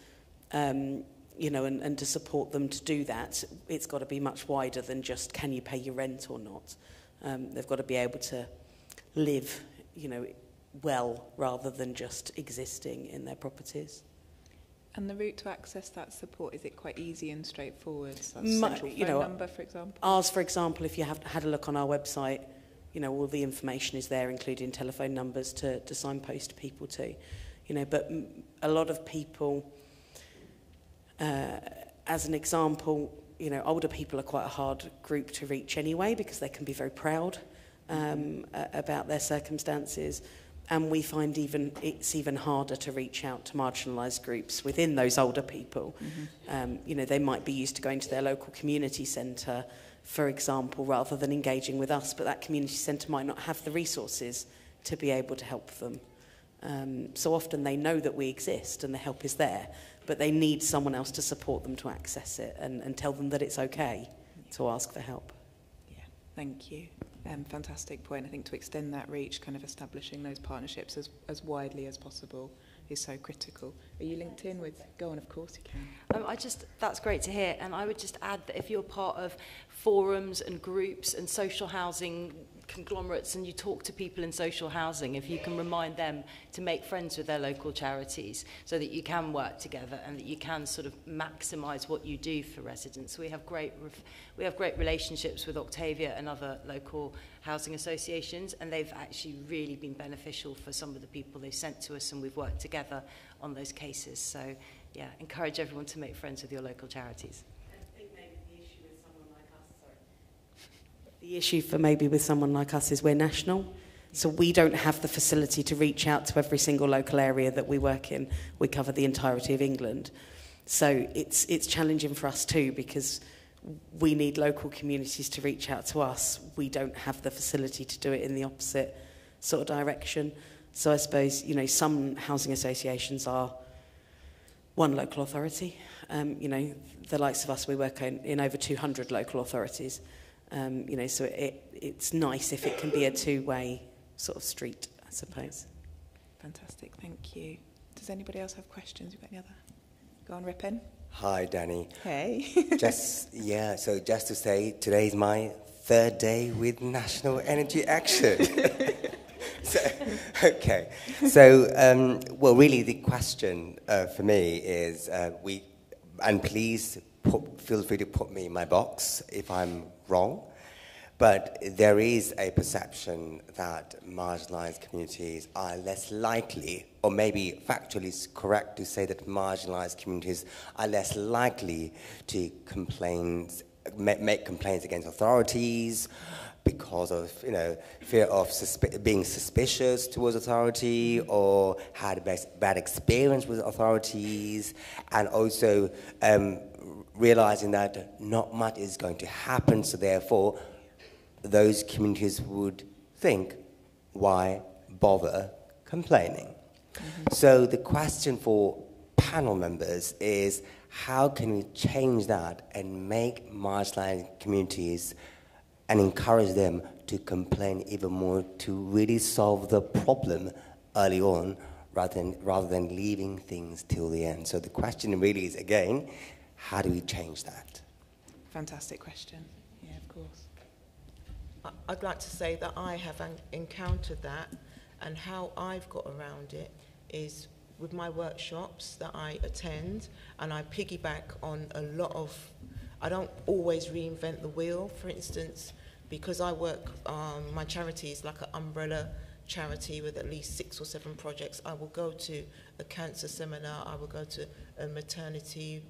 you know, and to support them to do that, it's got to be much wider than just can you pay your rent or not. They've got to be able to live, you know, well, rather than just existing in their properties. And the route to access that support, is it quite easy and straightforward? So central phone number, for example? Ours, for example, if you have had a look on our website, you know, all the information is there, including telephone numbers to signpost people to. You know, but a lot of people, as an example, you know, older people are quite a hard group to reach anyway, because they can be very proud about their circumstances. And we find it's even harder to reach out to marginalised groups within those older people. Mm-hmm. You know, they might be used to going to their local community centre, for example, rather than engaging with us, but that community centre might not have the resources to be able to help them. So often they know that we exist and the help is there, but they need someone else to support them to access it and tell them that it's okay to ask for help. Yeah, thank you. Fantastic point. I think to extend that reach, kind of establishing those partnerships as widely as possible is so critical. Are you linked in with? Go on, of course you can. That's great to hear, and I would just add that if you're part of forums and groups and social housing conglomerates and you talk to people in social housing, if you can remind them to make friends with their local charities so that you can work together and that you can sort of maximise what you do for residents. We have great relationships with Octavia and other local housing associations, and they've actually really been beneficial for some of the people they've sent to us, and we've worked together on those cases. So yeah, encourage everyone to make friends with your local charities. The issue for maybe with someone like us is we're national, so we don't have the facility to reach out to every single local area that we work in. We cover the entirety of England. So it's challenging for us too, because we need local communities to reach out to us. We don't have the facility to do it in the opposite sort of direction. So I suppose, you know, some housing associations are one local authority. You know, the likes of us, we work in over 200 local authorities. You know, so it's nice if it can be a two-way sort of street, I suppose. Fantastic, thank you. Does anybody else have questions? You've got any other? Go on, Ripon. Hi, Danny. Hey. So just to say, today is my third day with National Energy Action. Okay. So, well, really the question for me is, and please feel free to put me in my box if I'm wrong, but there is a perception that marginalised communities are less likely, or maybe factually it's correct to say that marginalised communities are less likely to make complaints against authorities because of, you know, fear of being suspicious towards authority, or had a bad experience with authorities, and also realizing that not much is going to happen, so therefore those communities would think, why bother complaining? Mm-hmm. So the question for panel members is, how can we change that and make marginalized communities and encourage them to complain even more, to really solve the problem early on rather than leaving things till the end? So the question really is, again, how do we change that? Fantastic question. Yeah, of course. I'd like to say that I have encountered that, and how I've got around it is with my workshops that I attend, and I piggyback on a lot of, I don't always reinvent the wheel. For instance, because I work, my charity is like an umbrella charity with at least 6 or 7 projects. I will go to a cancer seminar, I will go to a maternity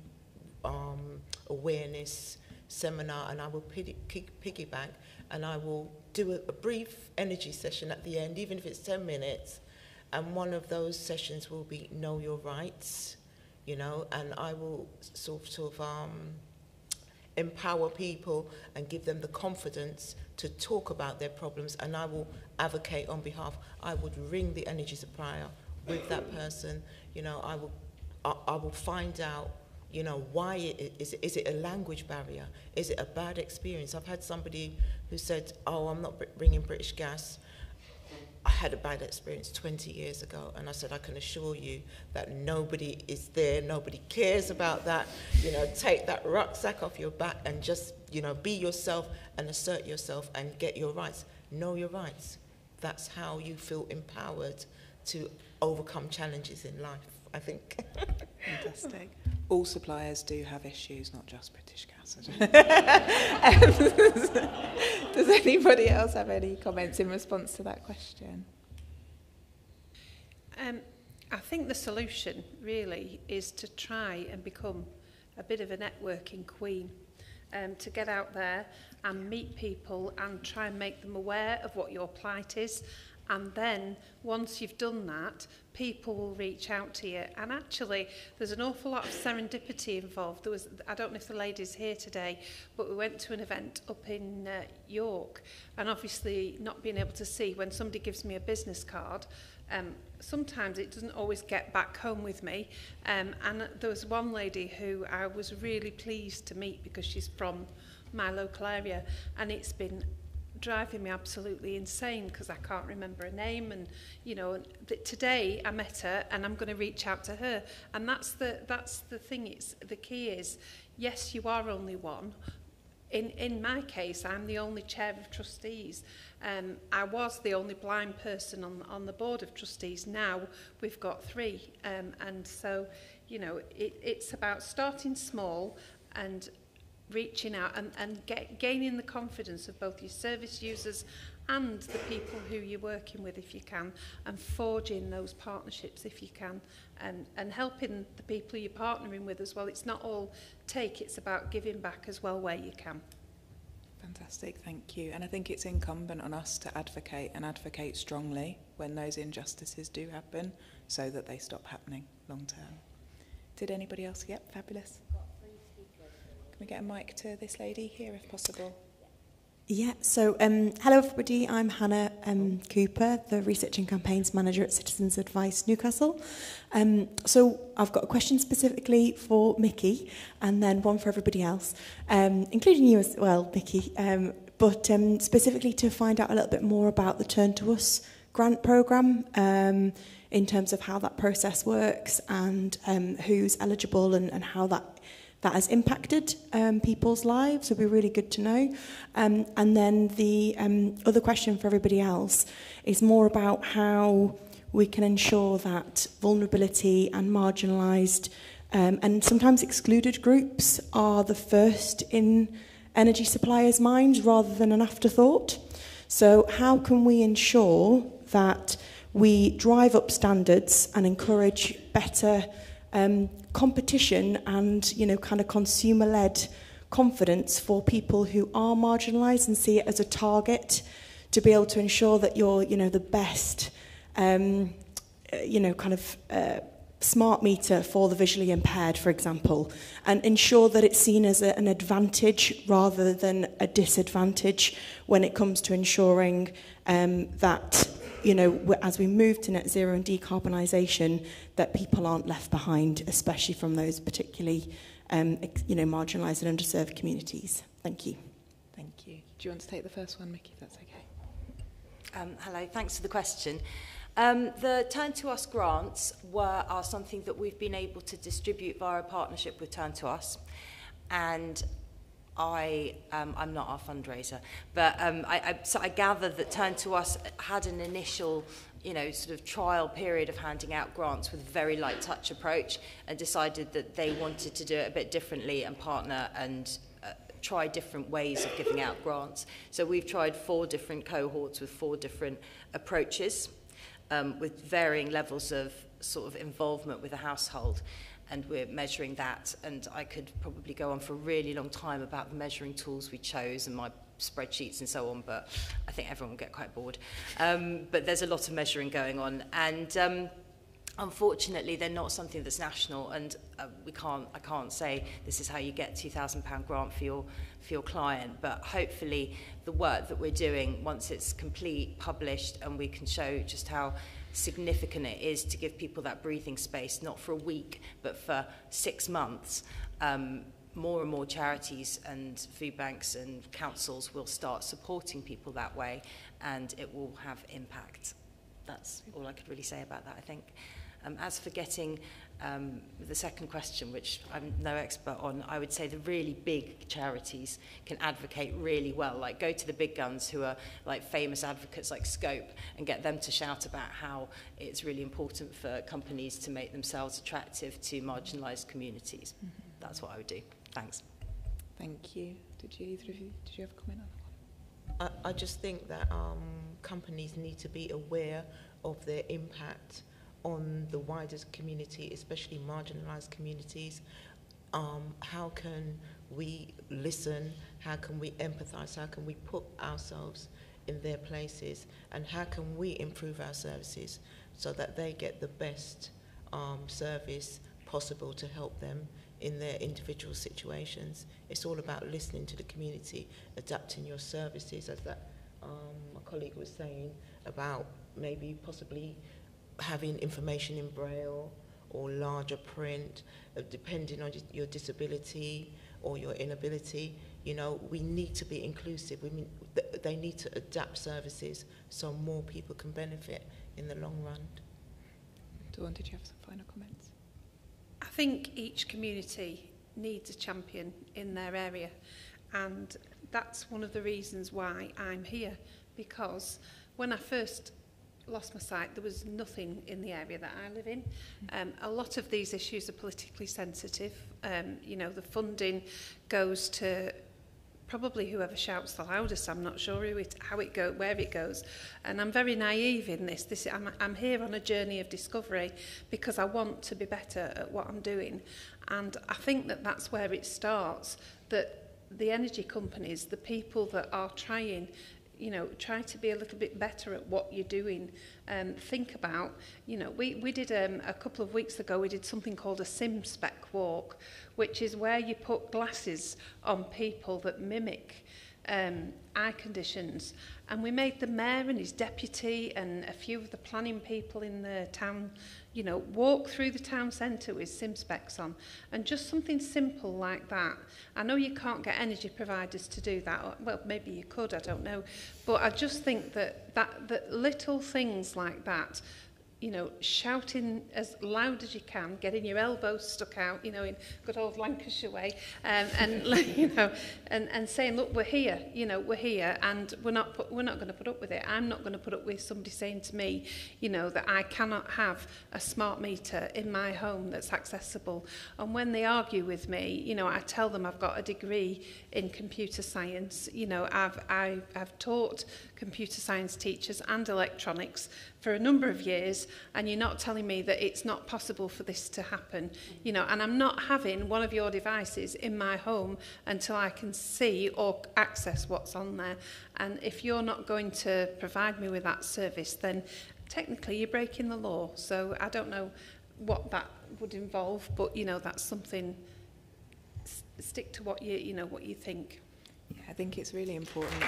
awareness seminar, and I will piggyback, and I will do a brief energy session at the end, even if it's 10 minutes, and one of those sessions will be Know Your Rights, you know, and I will sort of empower people and give them the confidence to talk about their problems, and I will advocate on behalf. I would ring the energy supplier with that person, you know, I will find out, you know, why is it a language barrier? Is it a bad experience? I've had somebody who said, oh, I'm not bringing British Gas. I had a bad experience 20 years ago, and I said, I can assure you that nobody is there, nobody cares about that. You know, take that rucksack off your back and just, you know, be yourself and assert yourself and get your rights. Know your rights. That's how you feel empowered to overcome challenges in life, I think. Fantastic. All suppliers do have issues, not just British Gas. Does anybody else have any comments in response to that question? I think the solution really is to try and become a bit of a networking queen, to get out there and meet people and try and make them aware of what your plight is. And then, once you've done that, people will reach out to you. And actually, there's an awful lot of serendipity involved. I don't know if the lady's here today, but we went to an event up in York. And obviously, not being able to see, when somebody gives me a business card, sometimes it doesn't always get back home with me. And there was one lady who I was really pleased to meet because she's from my local area. And it's been driving me absolutely insane because I can't remember her name, and you know, today I met her and I'm going to reach out to her, and that's the thing. It's the key is, yes, you are only one. In my case, I'm the only chair of trustees. I was the only blind person on the board of trustees. Now we've got 3, and so you know, it's about starting small and reaching out and gaining the confidence of both your service users and the people who you're working with if you can, and forging those partnerships if you can, and helping the people you're partnering with as well. It's not all take, it's about giving back as well where you can. Fantastic, thank you. And I think it's incumbent on us to advocate, and advocate strongly when those injustices do happen, so that they stop happening long term. Did anybody else? Yep, fabulous. Can we get a mic to this lady here if possible? Yeah, so hello everybody, I'm Hannah Cooper, the Research and Campaigns Manager at Citizens Advice Newcastle. So I've got a question specifically for Mickey, and then one for everybody else, including you as well, Mickey, but specifically to find out a little bit more about the Turn to Us grant programme, in terms of how that process works and who's eligible and how that has impacted people's lives. It would be really good to know. And then the other question for everybody else is more about how we can ensure that vulnerability and marginalised and sometimes excluded groups are the first in energy suppliers' minds rather than an afterthought. So how can we ensure that we drive up standards and encourage better competition and, you know, kind of consumer-led confidence for people who are marginalised, and see it as a target to be able to ensure that you're, you know, the best, you know, kind of smart meter for the visually impaired, for example, and ensure that it's seen as an advantage rather than a disadvantage when it comes to ensuring that, you know, as we move to net zero and decarbonisation, that people aren't left behind, especially from those particularly, you know, marginalised and underserved communities. Thank you. Thank you. Do you want to take the first one, Mickey, if that's okay? Hello, thanks for the question. The Turn to Us grants are something that we've been able to distribute via a partnership with Turn to Us, and I'm not our fundraiser, but so I gather that Turn to Us had an initial, you know, sort of trial period of handing out grants with a very light touch approach, and decided that they wanted to do it a bit differently and partner and try different ways of giving out grants. So we've tried 4 different cohorts with 4 different approaches, with varying levels of sort of involvement with the household. And we're measuring that, and I could probably go on for a really long time about the measuring tools we chose and my spreadsheets and so on, but I think everyone will get quite bored. But there's a lot of measuring going on, and unfortunately they're not something that's national, and I can't say this is how you get £2,000 grant for your client, but hopefully the work that we're doing, once it's complete, published, and we can show just how significant it is to give people that breathing space, not for a week, but for 6 months, more and more charities and food banks and councils will start supporting people that way, and it will have impact. That's all I could really say about that, I think. As for getting the second question, which I'm no expert on, I would say the really big charities can advocate really well. Like, go to the big guns who are like famous advocates like Scope and get them to shout about how it's really important for companies to make themselves attractive to marginalised communities. Mm-hmm. That's what I would do. Thanks. Thank you. Did you have a comment on that? I just think that companies need to be aware of their impact on the wider community, especially marginalised communities. How can we listen? How can we empathise? How can we put ourselves in their places? And how can we improve our services so that they get the best service possible to help them in their individual situations? It's all about listening to the community, adapting your services, as that my colleague was saying, about maybe possibly having information in Braille or larger print, depending on your disability or your inability. You know, we need to be inclusive. They need to adapt services so more people can benefit in the long run. Dawn, did you have some final comments? I think each community needs a champion in their area, and that's one of the reasons why I'm here, because when I first lost my sight, there was nothing in the area that I live in. A lot of these issues are politically sensitive. You know, the funding goes to probably whoever shouts the loudest. I'm not sure where it goes. And I'm very naive in this. I'm here on a journey of discovery because I want to be better at what I'm doing. And I think that that's where it starts, that the energy companies, the people that are trying, you know, try to be a little bit better at what you're doing. Think about, you know, we did a couple of weeks ago, we did something called a sim spec walk, which is where you put glasses on people that mimic eye conditions. And we made the mayor and his deputy and a few of the planning people in the town, you know, walk through the town centre with sim specs on. And just something simple like that. I know you can't get energy providers to do that. Or, well, maybe you could, I don't know. But I just think that little things like that, you know, shouting as loud as you can, getting your elbows stuck out, you know, in good old Lancashire way, and you know, and saying, look, we're here, you know, we're here, and we're not going to put up with it. I'm not going to put up with somebody saying to me, you know, that I cannot have a smart meter in my home that's accessible. And when they argue with me, you know, I tell them I've got a degree in computer science. You know, I've taught computer science teachers and electronics for a number of years, and you're not telling me that it's not possible for this to happen, you know, and I'm not having one of your devices in my home until I can see or access what's on there. And if you're not going to provide me with that service, then technically you're breaking the law. So I don't know what that would involve, but, you know, that's something, stick to what you know, what you think. Yeah, I think it's really important.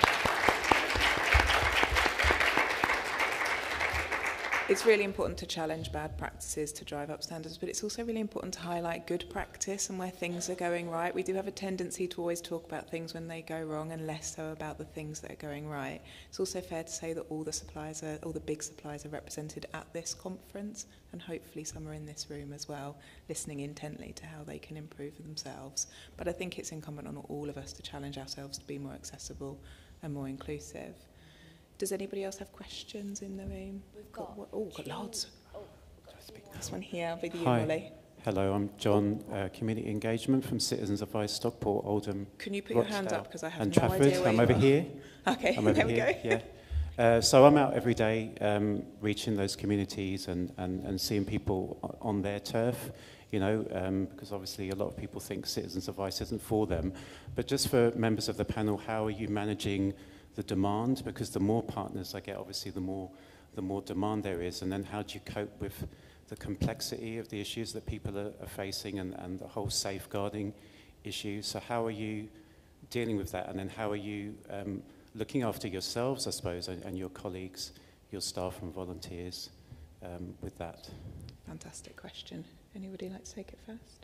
It's really important to challenge bad practices to drive up standards, but it's also really important to highlight good practice and where things are going right. We do have a tendency to always talk about things when they go wrong and less so about the things that are going right. It's also fair to say that all the big suppliers are represented at this conference, and hopefully some are in this room as well, listening intently to how they can improve themselves. But I think it's incumbent on all of us to challenge ourselves to be more accessible and more inclusive. Does anybody else have questions in the room? We've got loads. This one here with you, Molly. Hello, I'm John, Community Engagement from Citizens Advice, Stockport, Oldham, Can you put your hands up, because I have and no Trafford. idea where I'm you over are. here. Okay, I'm over there we here. go. Yeah. So I'm out every day reaching those communities and seeing people on their turf, you know, because obviously a lot of people think Citizens Advice isn't for them. But just for members of the panel, how are you managing the demand? Because the more partners I get, obviously the more demand there is. And then how do you cope with the complexity of the issues that people are facing and the whole safeguarding issue? So how are you dealing with that? And then how are you looking after yourselves, I suppose, and your colleagues, your staff and volunteers with that? Fantastic question. Anybody like to take it first?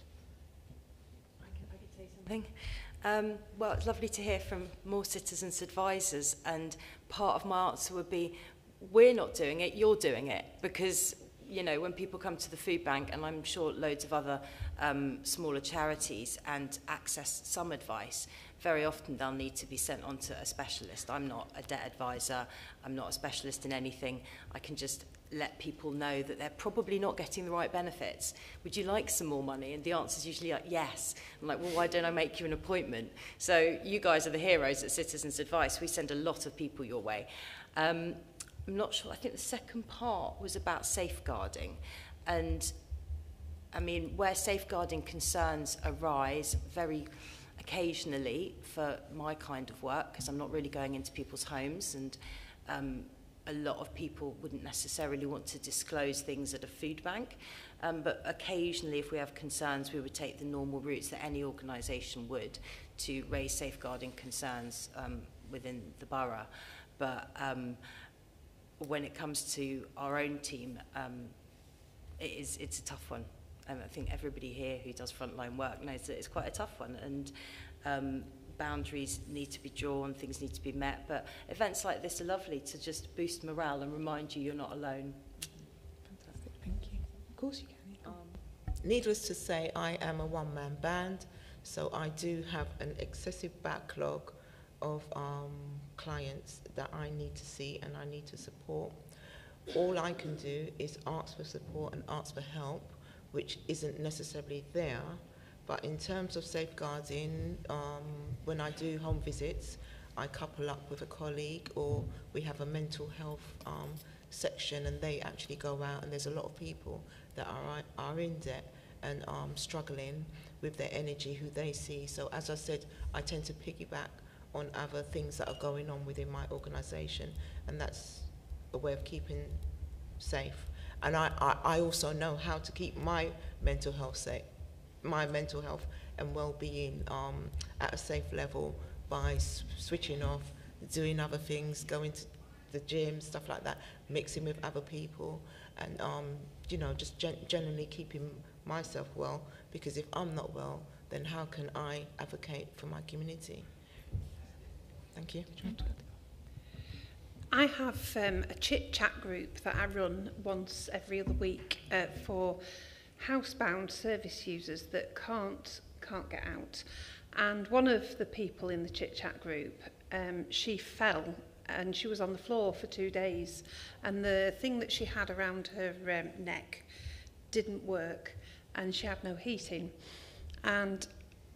I can say something. Well, it's lovely to hear from more citizens advisors, and part of my answer would be, we're not doing it, you're doing it, because, you know, when people come to the Foodbank, and I'm sure loads of other smaller charities, and access some advice, very often they'll need to be sent on to a specialist. I'm not a debt advisor, I'm not a specialist in anything. I can just let people know that they're probably not getting the right benefits. Would you like some more money? And the answer is usually like, yes. I'm like, well, why don't I make you an appointment? So you guys are the heroes at Citizens Advice. We send a lot of people your way. I'm not sure, I think the second part was about safeguarding. And I mean, where safeguarding concerns arise very occasionally for my kind of work, because I'm not really going into people's homes, and a lot of people wouldn't necessarily want to disclose things at a food bank, but occasionally if we have concerns, we would take the normal routes that any organisation would to raise safeguarding concerns within the borough. But when it comes to our own team, it's a tough one. I think everybody here who does frontline work knows that it's quite a tough one, and boundaries need to be drawn, things need to be met, but events like this are lovely to just boost morale and remind you you're not alone. Fantastic, thank you. Of course you can. Needless to say, I am a one-man band, so I do have an excessive backlog of clients that I need to see and I need to support. All I can do is ask for support and ask for help, which isn't necessarily there. But in terms of safeguarding, when I do home visits, I couple up with a colleague, or we have a mental health section, and they actually go out, and there's a lot of people that are in debt and struggling with their energy, who they see. So as I said, I tend to piggyback on other things that are going on within my organisation, and that's a way of keeping safe. And I also know how to keep my mental health safe, my mental health and well-being at a safe level by switching off, doing other things, going to the gym, stuff like that, mixing with other people, and you know, just generally keeping myself well, because if I'm not well, then how can I advocate for my community? Thank you. I have a chit-chat group that I run once every other week for housebound service users that can't get out. And one of the people in the chit-chat group, she fell and she was on the floor for 2 days, and the thing that she had around her neck didn't work, and she had no heating. And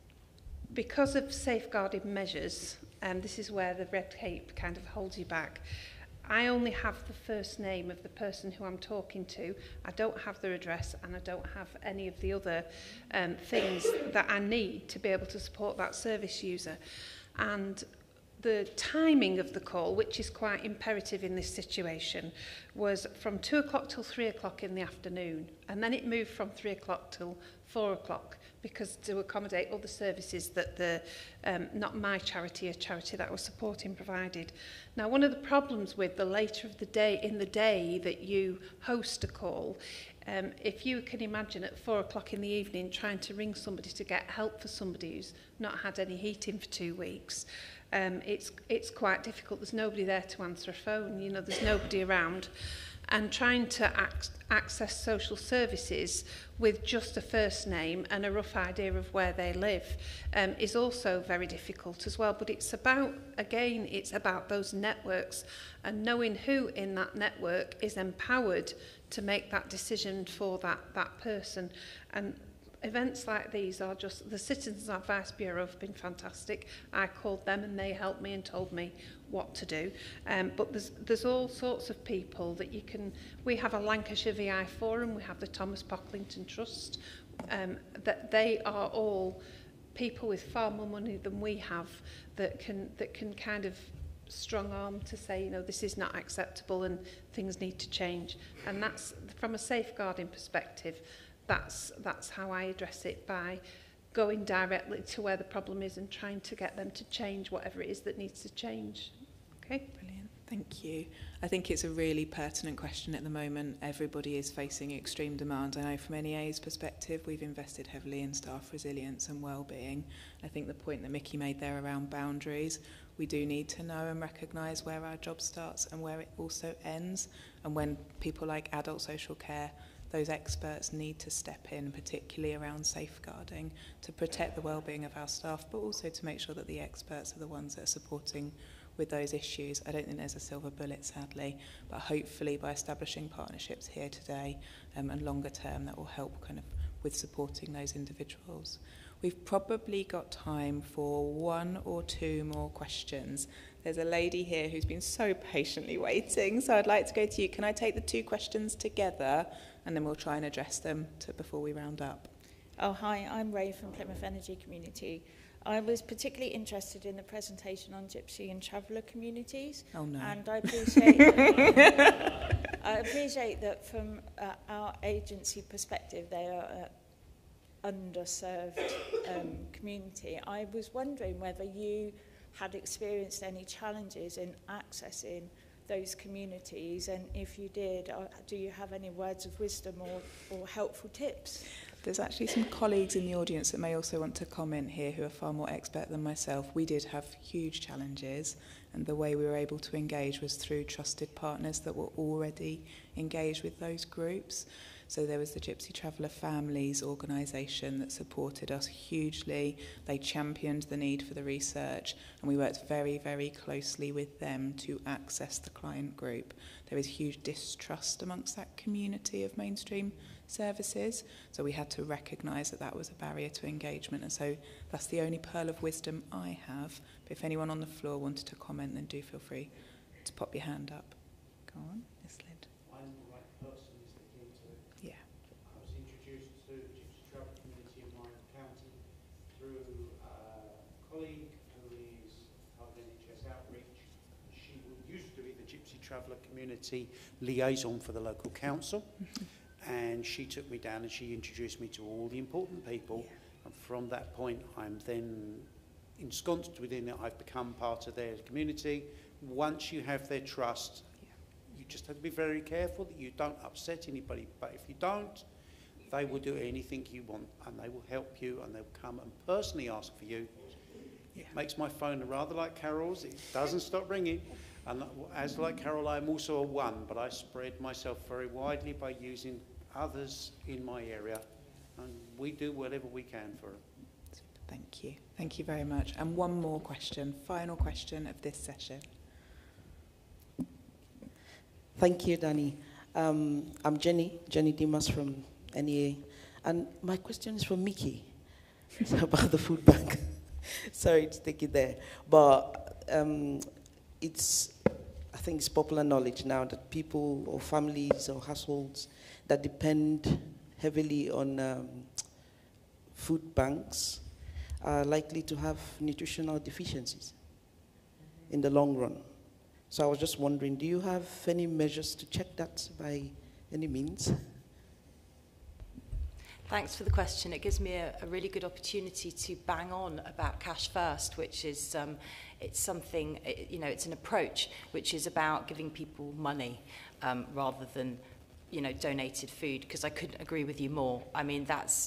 because of safeguarding measures, and this is where the red tape kind of holds you back, I only have the first name of the person who I'm talking to. I don't have their address, and I don't have any of the other things that I need to be able to support that service user. And the timing of the call, which is quite imperative in this situation, was from 2 o'clock till 3 o'clock in the afternoon, and then it moved from 3 o'clock till 4 o'clock, because to accommodate other services that the not my charity, a charity that I was supporting, provided. Now, one of the problems with the later of the day, in the day that you host a call, if you can imagine at 4 o'clock in the evening trying to ring somebody to get help for somebody who's not had any heating for 2 weeks, it's quite difficult. There's nobody there to answer a phone, you know, there's nobody around. And trying to access social services with just a first name and a rough idea of where they live is also very difficult as well. But it's about, again, it's about those networks and knowing who in that network is empowered to make that decision for that person. And events like these are just, the Citizens Advice Bureau have been fantastic. I called them and they helped me and told me what to do. But there's all sorts of people that you can, we have a Lancashire VI Forum, we have the Thomas Pocklington Trust, that they are all people with far more money than we have that can kind of strong arm to say, you know, this is not acceptable and things need to change. And that's, from a safeguarding perspective, that's how I address it, by going directly to where the problem is and trying to get them to change whatever it is that needs to change. Okay? Brilliant. Thank you. I think it's a really pertinent question at the moment. Everybody is facing extreme demand. I know from NEA's perspective, we've invested heavily in staff resilience and wellbeing. I think the point that Mickey made there around boundaries, we do need to know and recognise where our job starts and where it also ends. And when people like adult social care, those experts need to step in, particularly around safeguarding, to protect the well-being of our staff, but also to make sure that the experts are the ones that are supporting with those issues. I don't think there's a silver bullet, sadly, but hopefully by establishing partnerships here today and longer term, that will help kind of with supporting those individuals. We've probably got time for 1 or 2 more questions. There's a lady here who's been so patiently waiting, so I'd like to go to you. Can I take the 2 questions together, and then we'll try and address them before we round up? Oh, hi, I'm Ray from Plymouth Energy Community. I was particularly interested in the presentation on gypsy and traveller communities. Oh, no. And I appreciate I appreciate that from our agency perspective, they are underserved community. I was wondering whether you had experienced any challenges in accessing those communities, and if you did, do you have any words of wisdom or helpful tips? There's actually some colleagues in the audience that may also want to comment here who are far more expert than myself. We did have huge challenges, and the way we were able to engage was through trusted partners that were already engaged with those groups. So there was the Gypsy Traveller Families organisation that supported us hugely. They championed the need for the research, and we worked very, very closely with them to access the client group. There was huge distrust amongst that community of mainstream services, so we had to recognise that that was a barrier to engagement, and so that's the only pearl of wisdom I have. But if anyone on the floor wanted to comment, then do feel free to pop your hand up. Go on, Miss Lind. I'm the right person is the key to it. Yeah. I was introduced to the Gypsy Travel community in my county through a colleague who is part of NHS Outreach. She used to be the Gypsy Traveller community liaison for the local council. And she took me down and she introduced me to all the important people. Yeah. And from that point, I'm then ensconced within it. I've become part of their community. Once you have their trust, you just have to be very careful that you don't upset anybody. But if you don't, they will do anything you want, and they will help you, and they'll come and personally ask for you. It makes my phone rather like Carol's. It doesn't stop ringing. And as like Carol, I'm also a one, but I spread myself very widely by using others in my area, and we do whatever we can for them. Thank you. Thank you very much. And one more question, final question of this session. Thank you, Danni. I'm Jenny Dimas from NEA, and my question is for Mickey. It's about the food bank. Sorry to take it there, but I think it's popular knowledge now that people or families or households that depend heavily on food banks are likely to have nutritional deficiencies in the long run. So I was just wondering, do you have any measures to check that by any means? Thanks for the question. It gives me a really good opportunity to bang on about Cash First, which is it's something, it's an approach which is about giving people money rather than, donated food, because I couldn't agree with you more. I mean,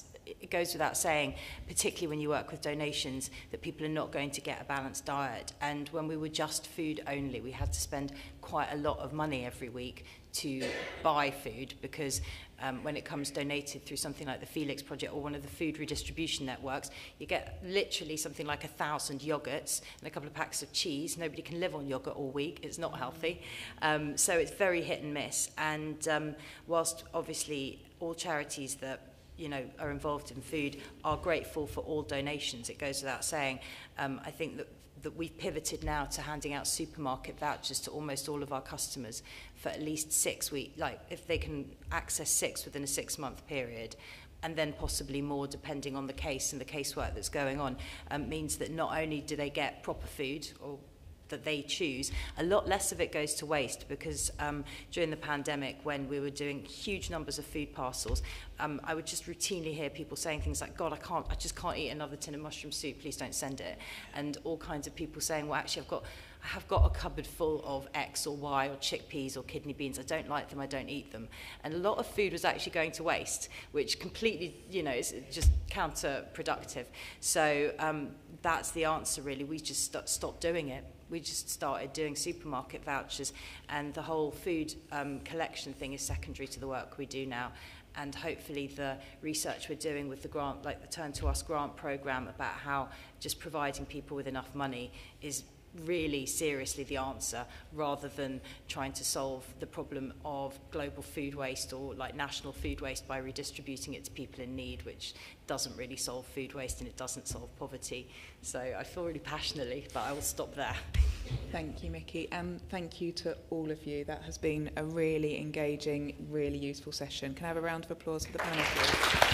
it goes without saying, particularly when you work with donations, that people are not going to get a balanced diet. And when we were just food only, we had to spend quite a lot of money every week to buy food, because when it comes donated through something like the Felix Project or one of the food redistribution networks, you get literally something like 1,000 yogurts and a couple of packs of cheese. Nobody can live on yogurt all week. It's not healthy. So it's very hit and miss. And whilst obviously all charities that are involved in food are grateful for all donations, it goes without saying, I think that we've pivoted now to handing out supermarket vouchers to almost all of our customers for at least 6 weeks, like if they can access 6 within a 6-month period, and then possibly more depending on the case and the casework that's going on, means that not only do they get proper food or that they choose, a lot less of it goes to waste, because during the pandemic, when we were doing huge numbers of food parcels, I would just routinely hear people saying things like, God, I just can't eat another tin of mushroom soup, please don't send it. And all kinds of people saying, well, actually, I have got a cupboard full of X or Y or chickpeas or kidney beans. I don't like them, I don't eat them. And a lot of food was actually going to waste, which completely, is just counterproductive. So that's the answer, really. We just stopped doing it. We just started doing supermarket vouchers, and the whole food collection thing is secondary to the work we do now. And hopefully the research we're doing with the grant, like the Turn to Us grant program, about how just providing people with enough money is really seriously the answer, rather than trying to solve the problem of global food waste or like national food waste by redistributing it to people in need, which doesn't really solve food waste and it doesn't solve poverty. So I feel really passionately, but I will stop there. Thank you, Mickey, and thank you to all of you. That has been a really engaging, really useful session. Can I have a round of applause for the panel, please?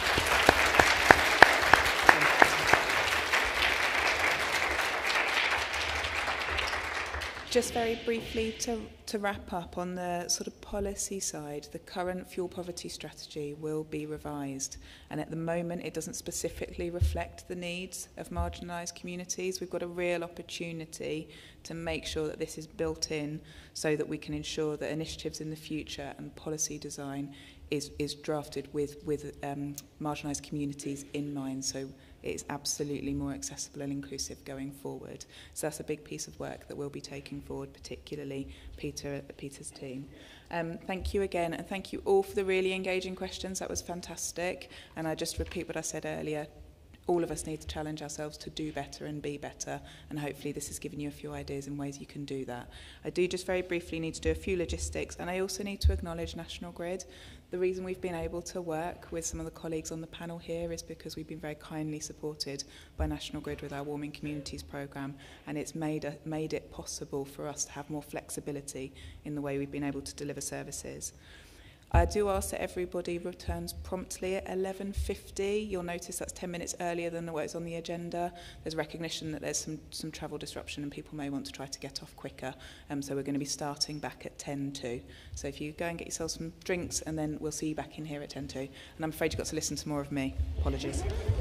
Just very briefly to wrap up on the sort of policy side, the current fuel poverty strategy will be revised, and at the moment it doesn't specifically reflect the needs of marginalised communities. We've got a real opportunity to make sure that this is built in so that we can ensure that initiatives in the future and policy design is drafted with marginalised communities in mind, so it's absolutely more accessible and inclusive going forward. So that's a big piece of work that we'll be taking forward, particularly Peter's team. Thank you again, and thank you all for the really engaging questions. That was fantastic. And I just repeat what I said earlier. All of us need to challenge ourselves to do better and be better, and hopefully this has given you a few ideas and ways you can do that. I do just very briefly need to do a few logistics, and I also need to acknowledge National Grid. The reason we've been able to work with some of the colleagues on the panel here is because we've been very kindly supported by National Grid with our Warming Communities programme, and it's made it possible for us to have more flexibility in the way we've been able to deliver services. I do ask that everybody returns promptly at 11:50. You'll notice that's 10 minutes earlier than what is on the agenda. There's recognition that there's some travel disruption and people may want to try to get off quicker. So we're going to be starting back at 10:02. So if you go and get yourself some drinks, and then we'll see you back in here at 10:02. And I'm afraid you've got to listen to more of me. Apologies.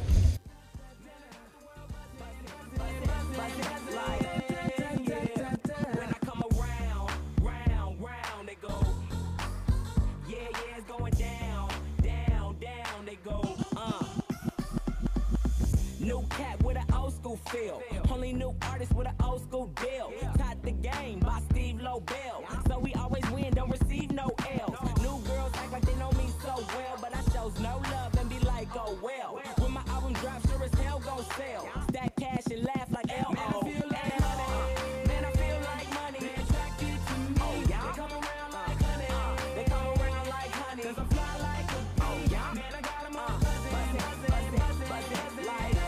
Feel. Only new artists with an old school deal. Taught the game by Steve Lobel. So we always win, don't receive no L's. New girls act like they know me so well, but I shows no love and be like, oh well. When my album drops, sure as hell gon' sell. Stack cash and laugh like L.O. Man, I feel like money. Man, I feel like money. They attract you to me. Oh, yeah. They come around like honey. They come around like honey. 'Cause I fly like a bee. Oh, yeah. Man, I got them all buzzing. Like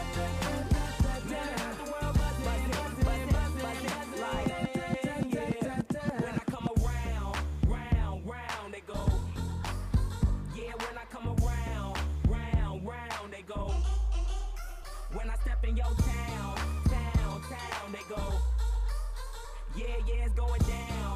in your town, they go. Yeah, it's going down.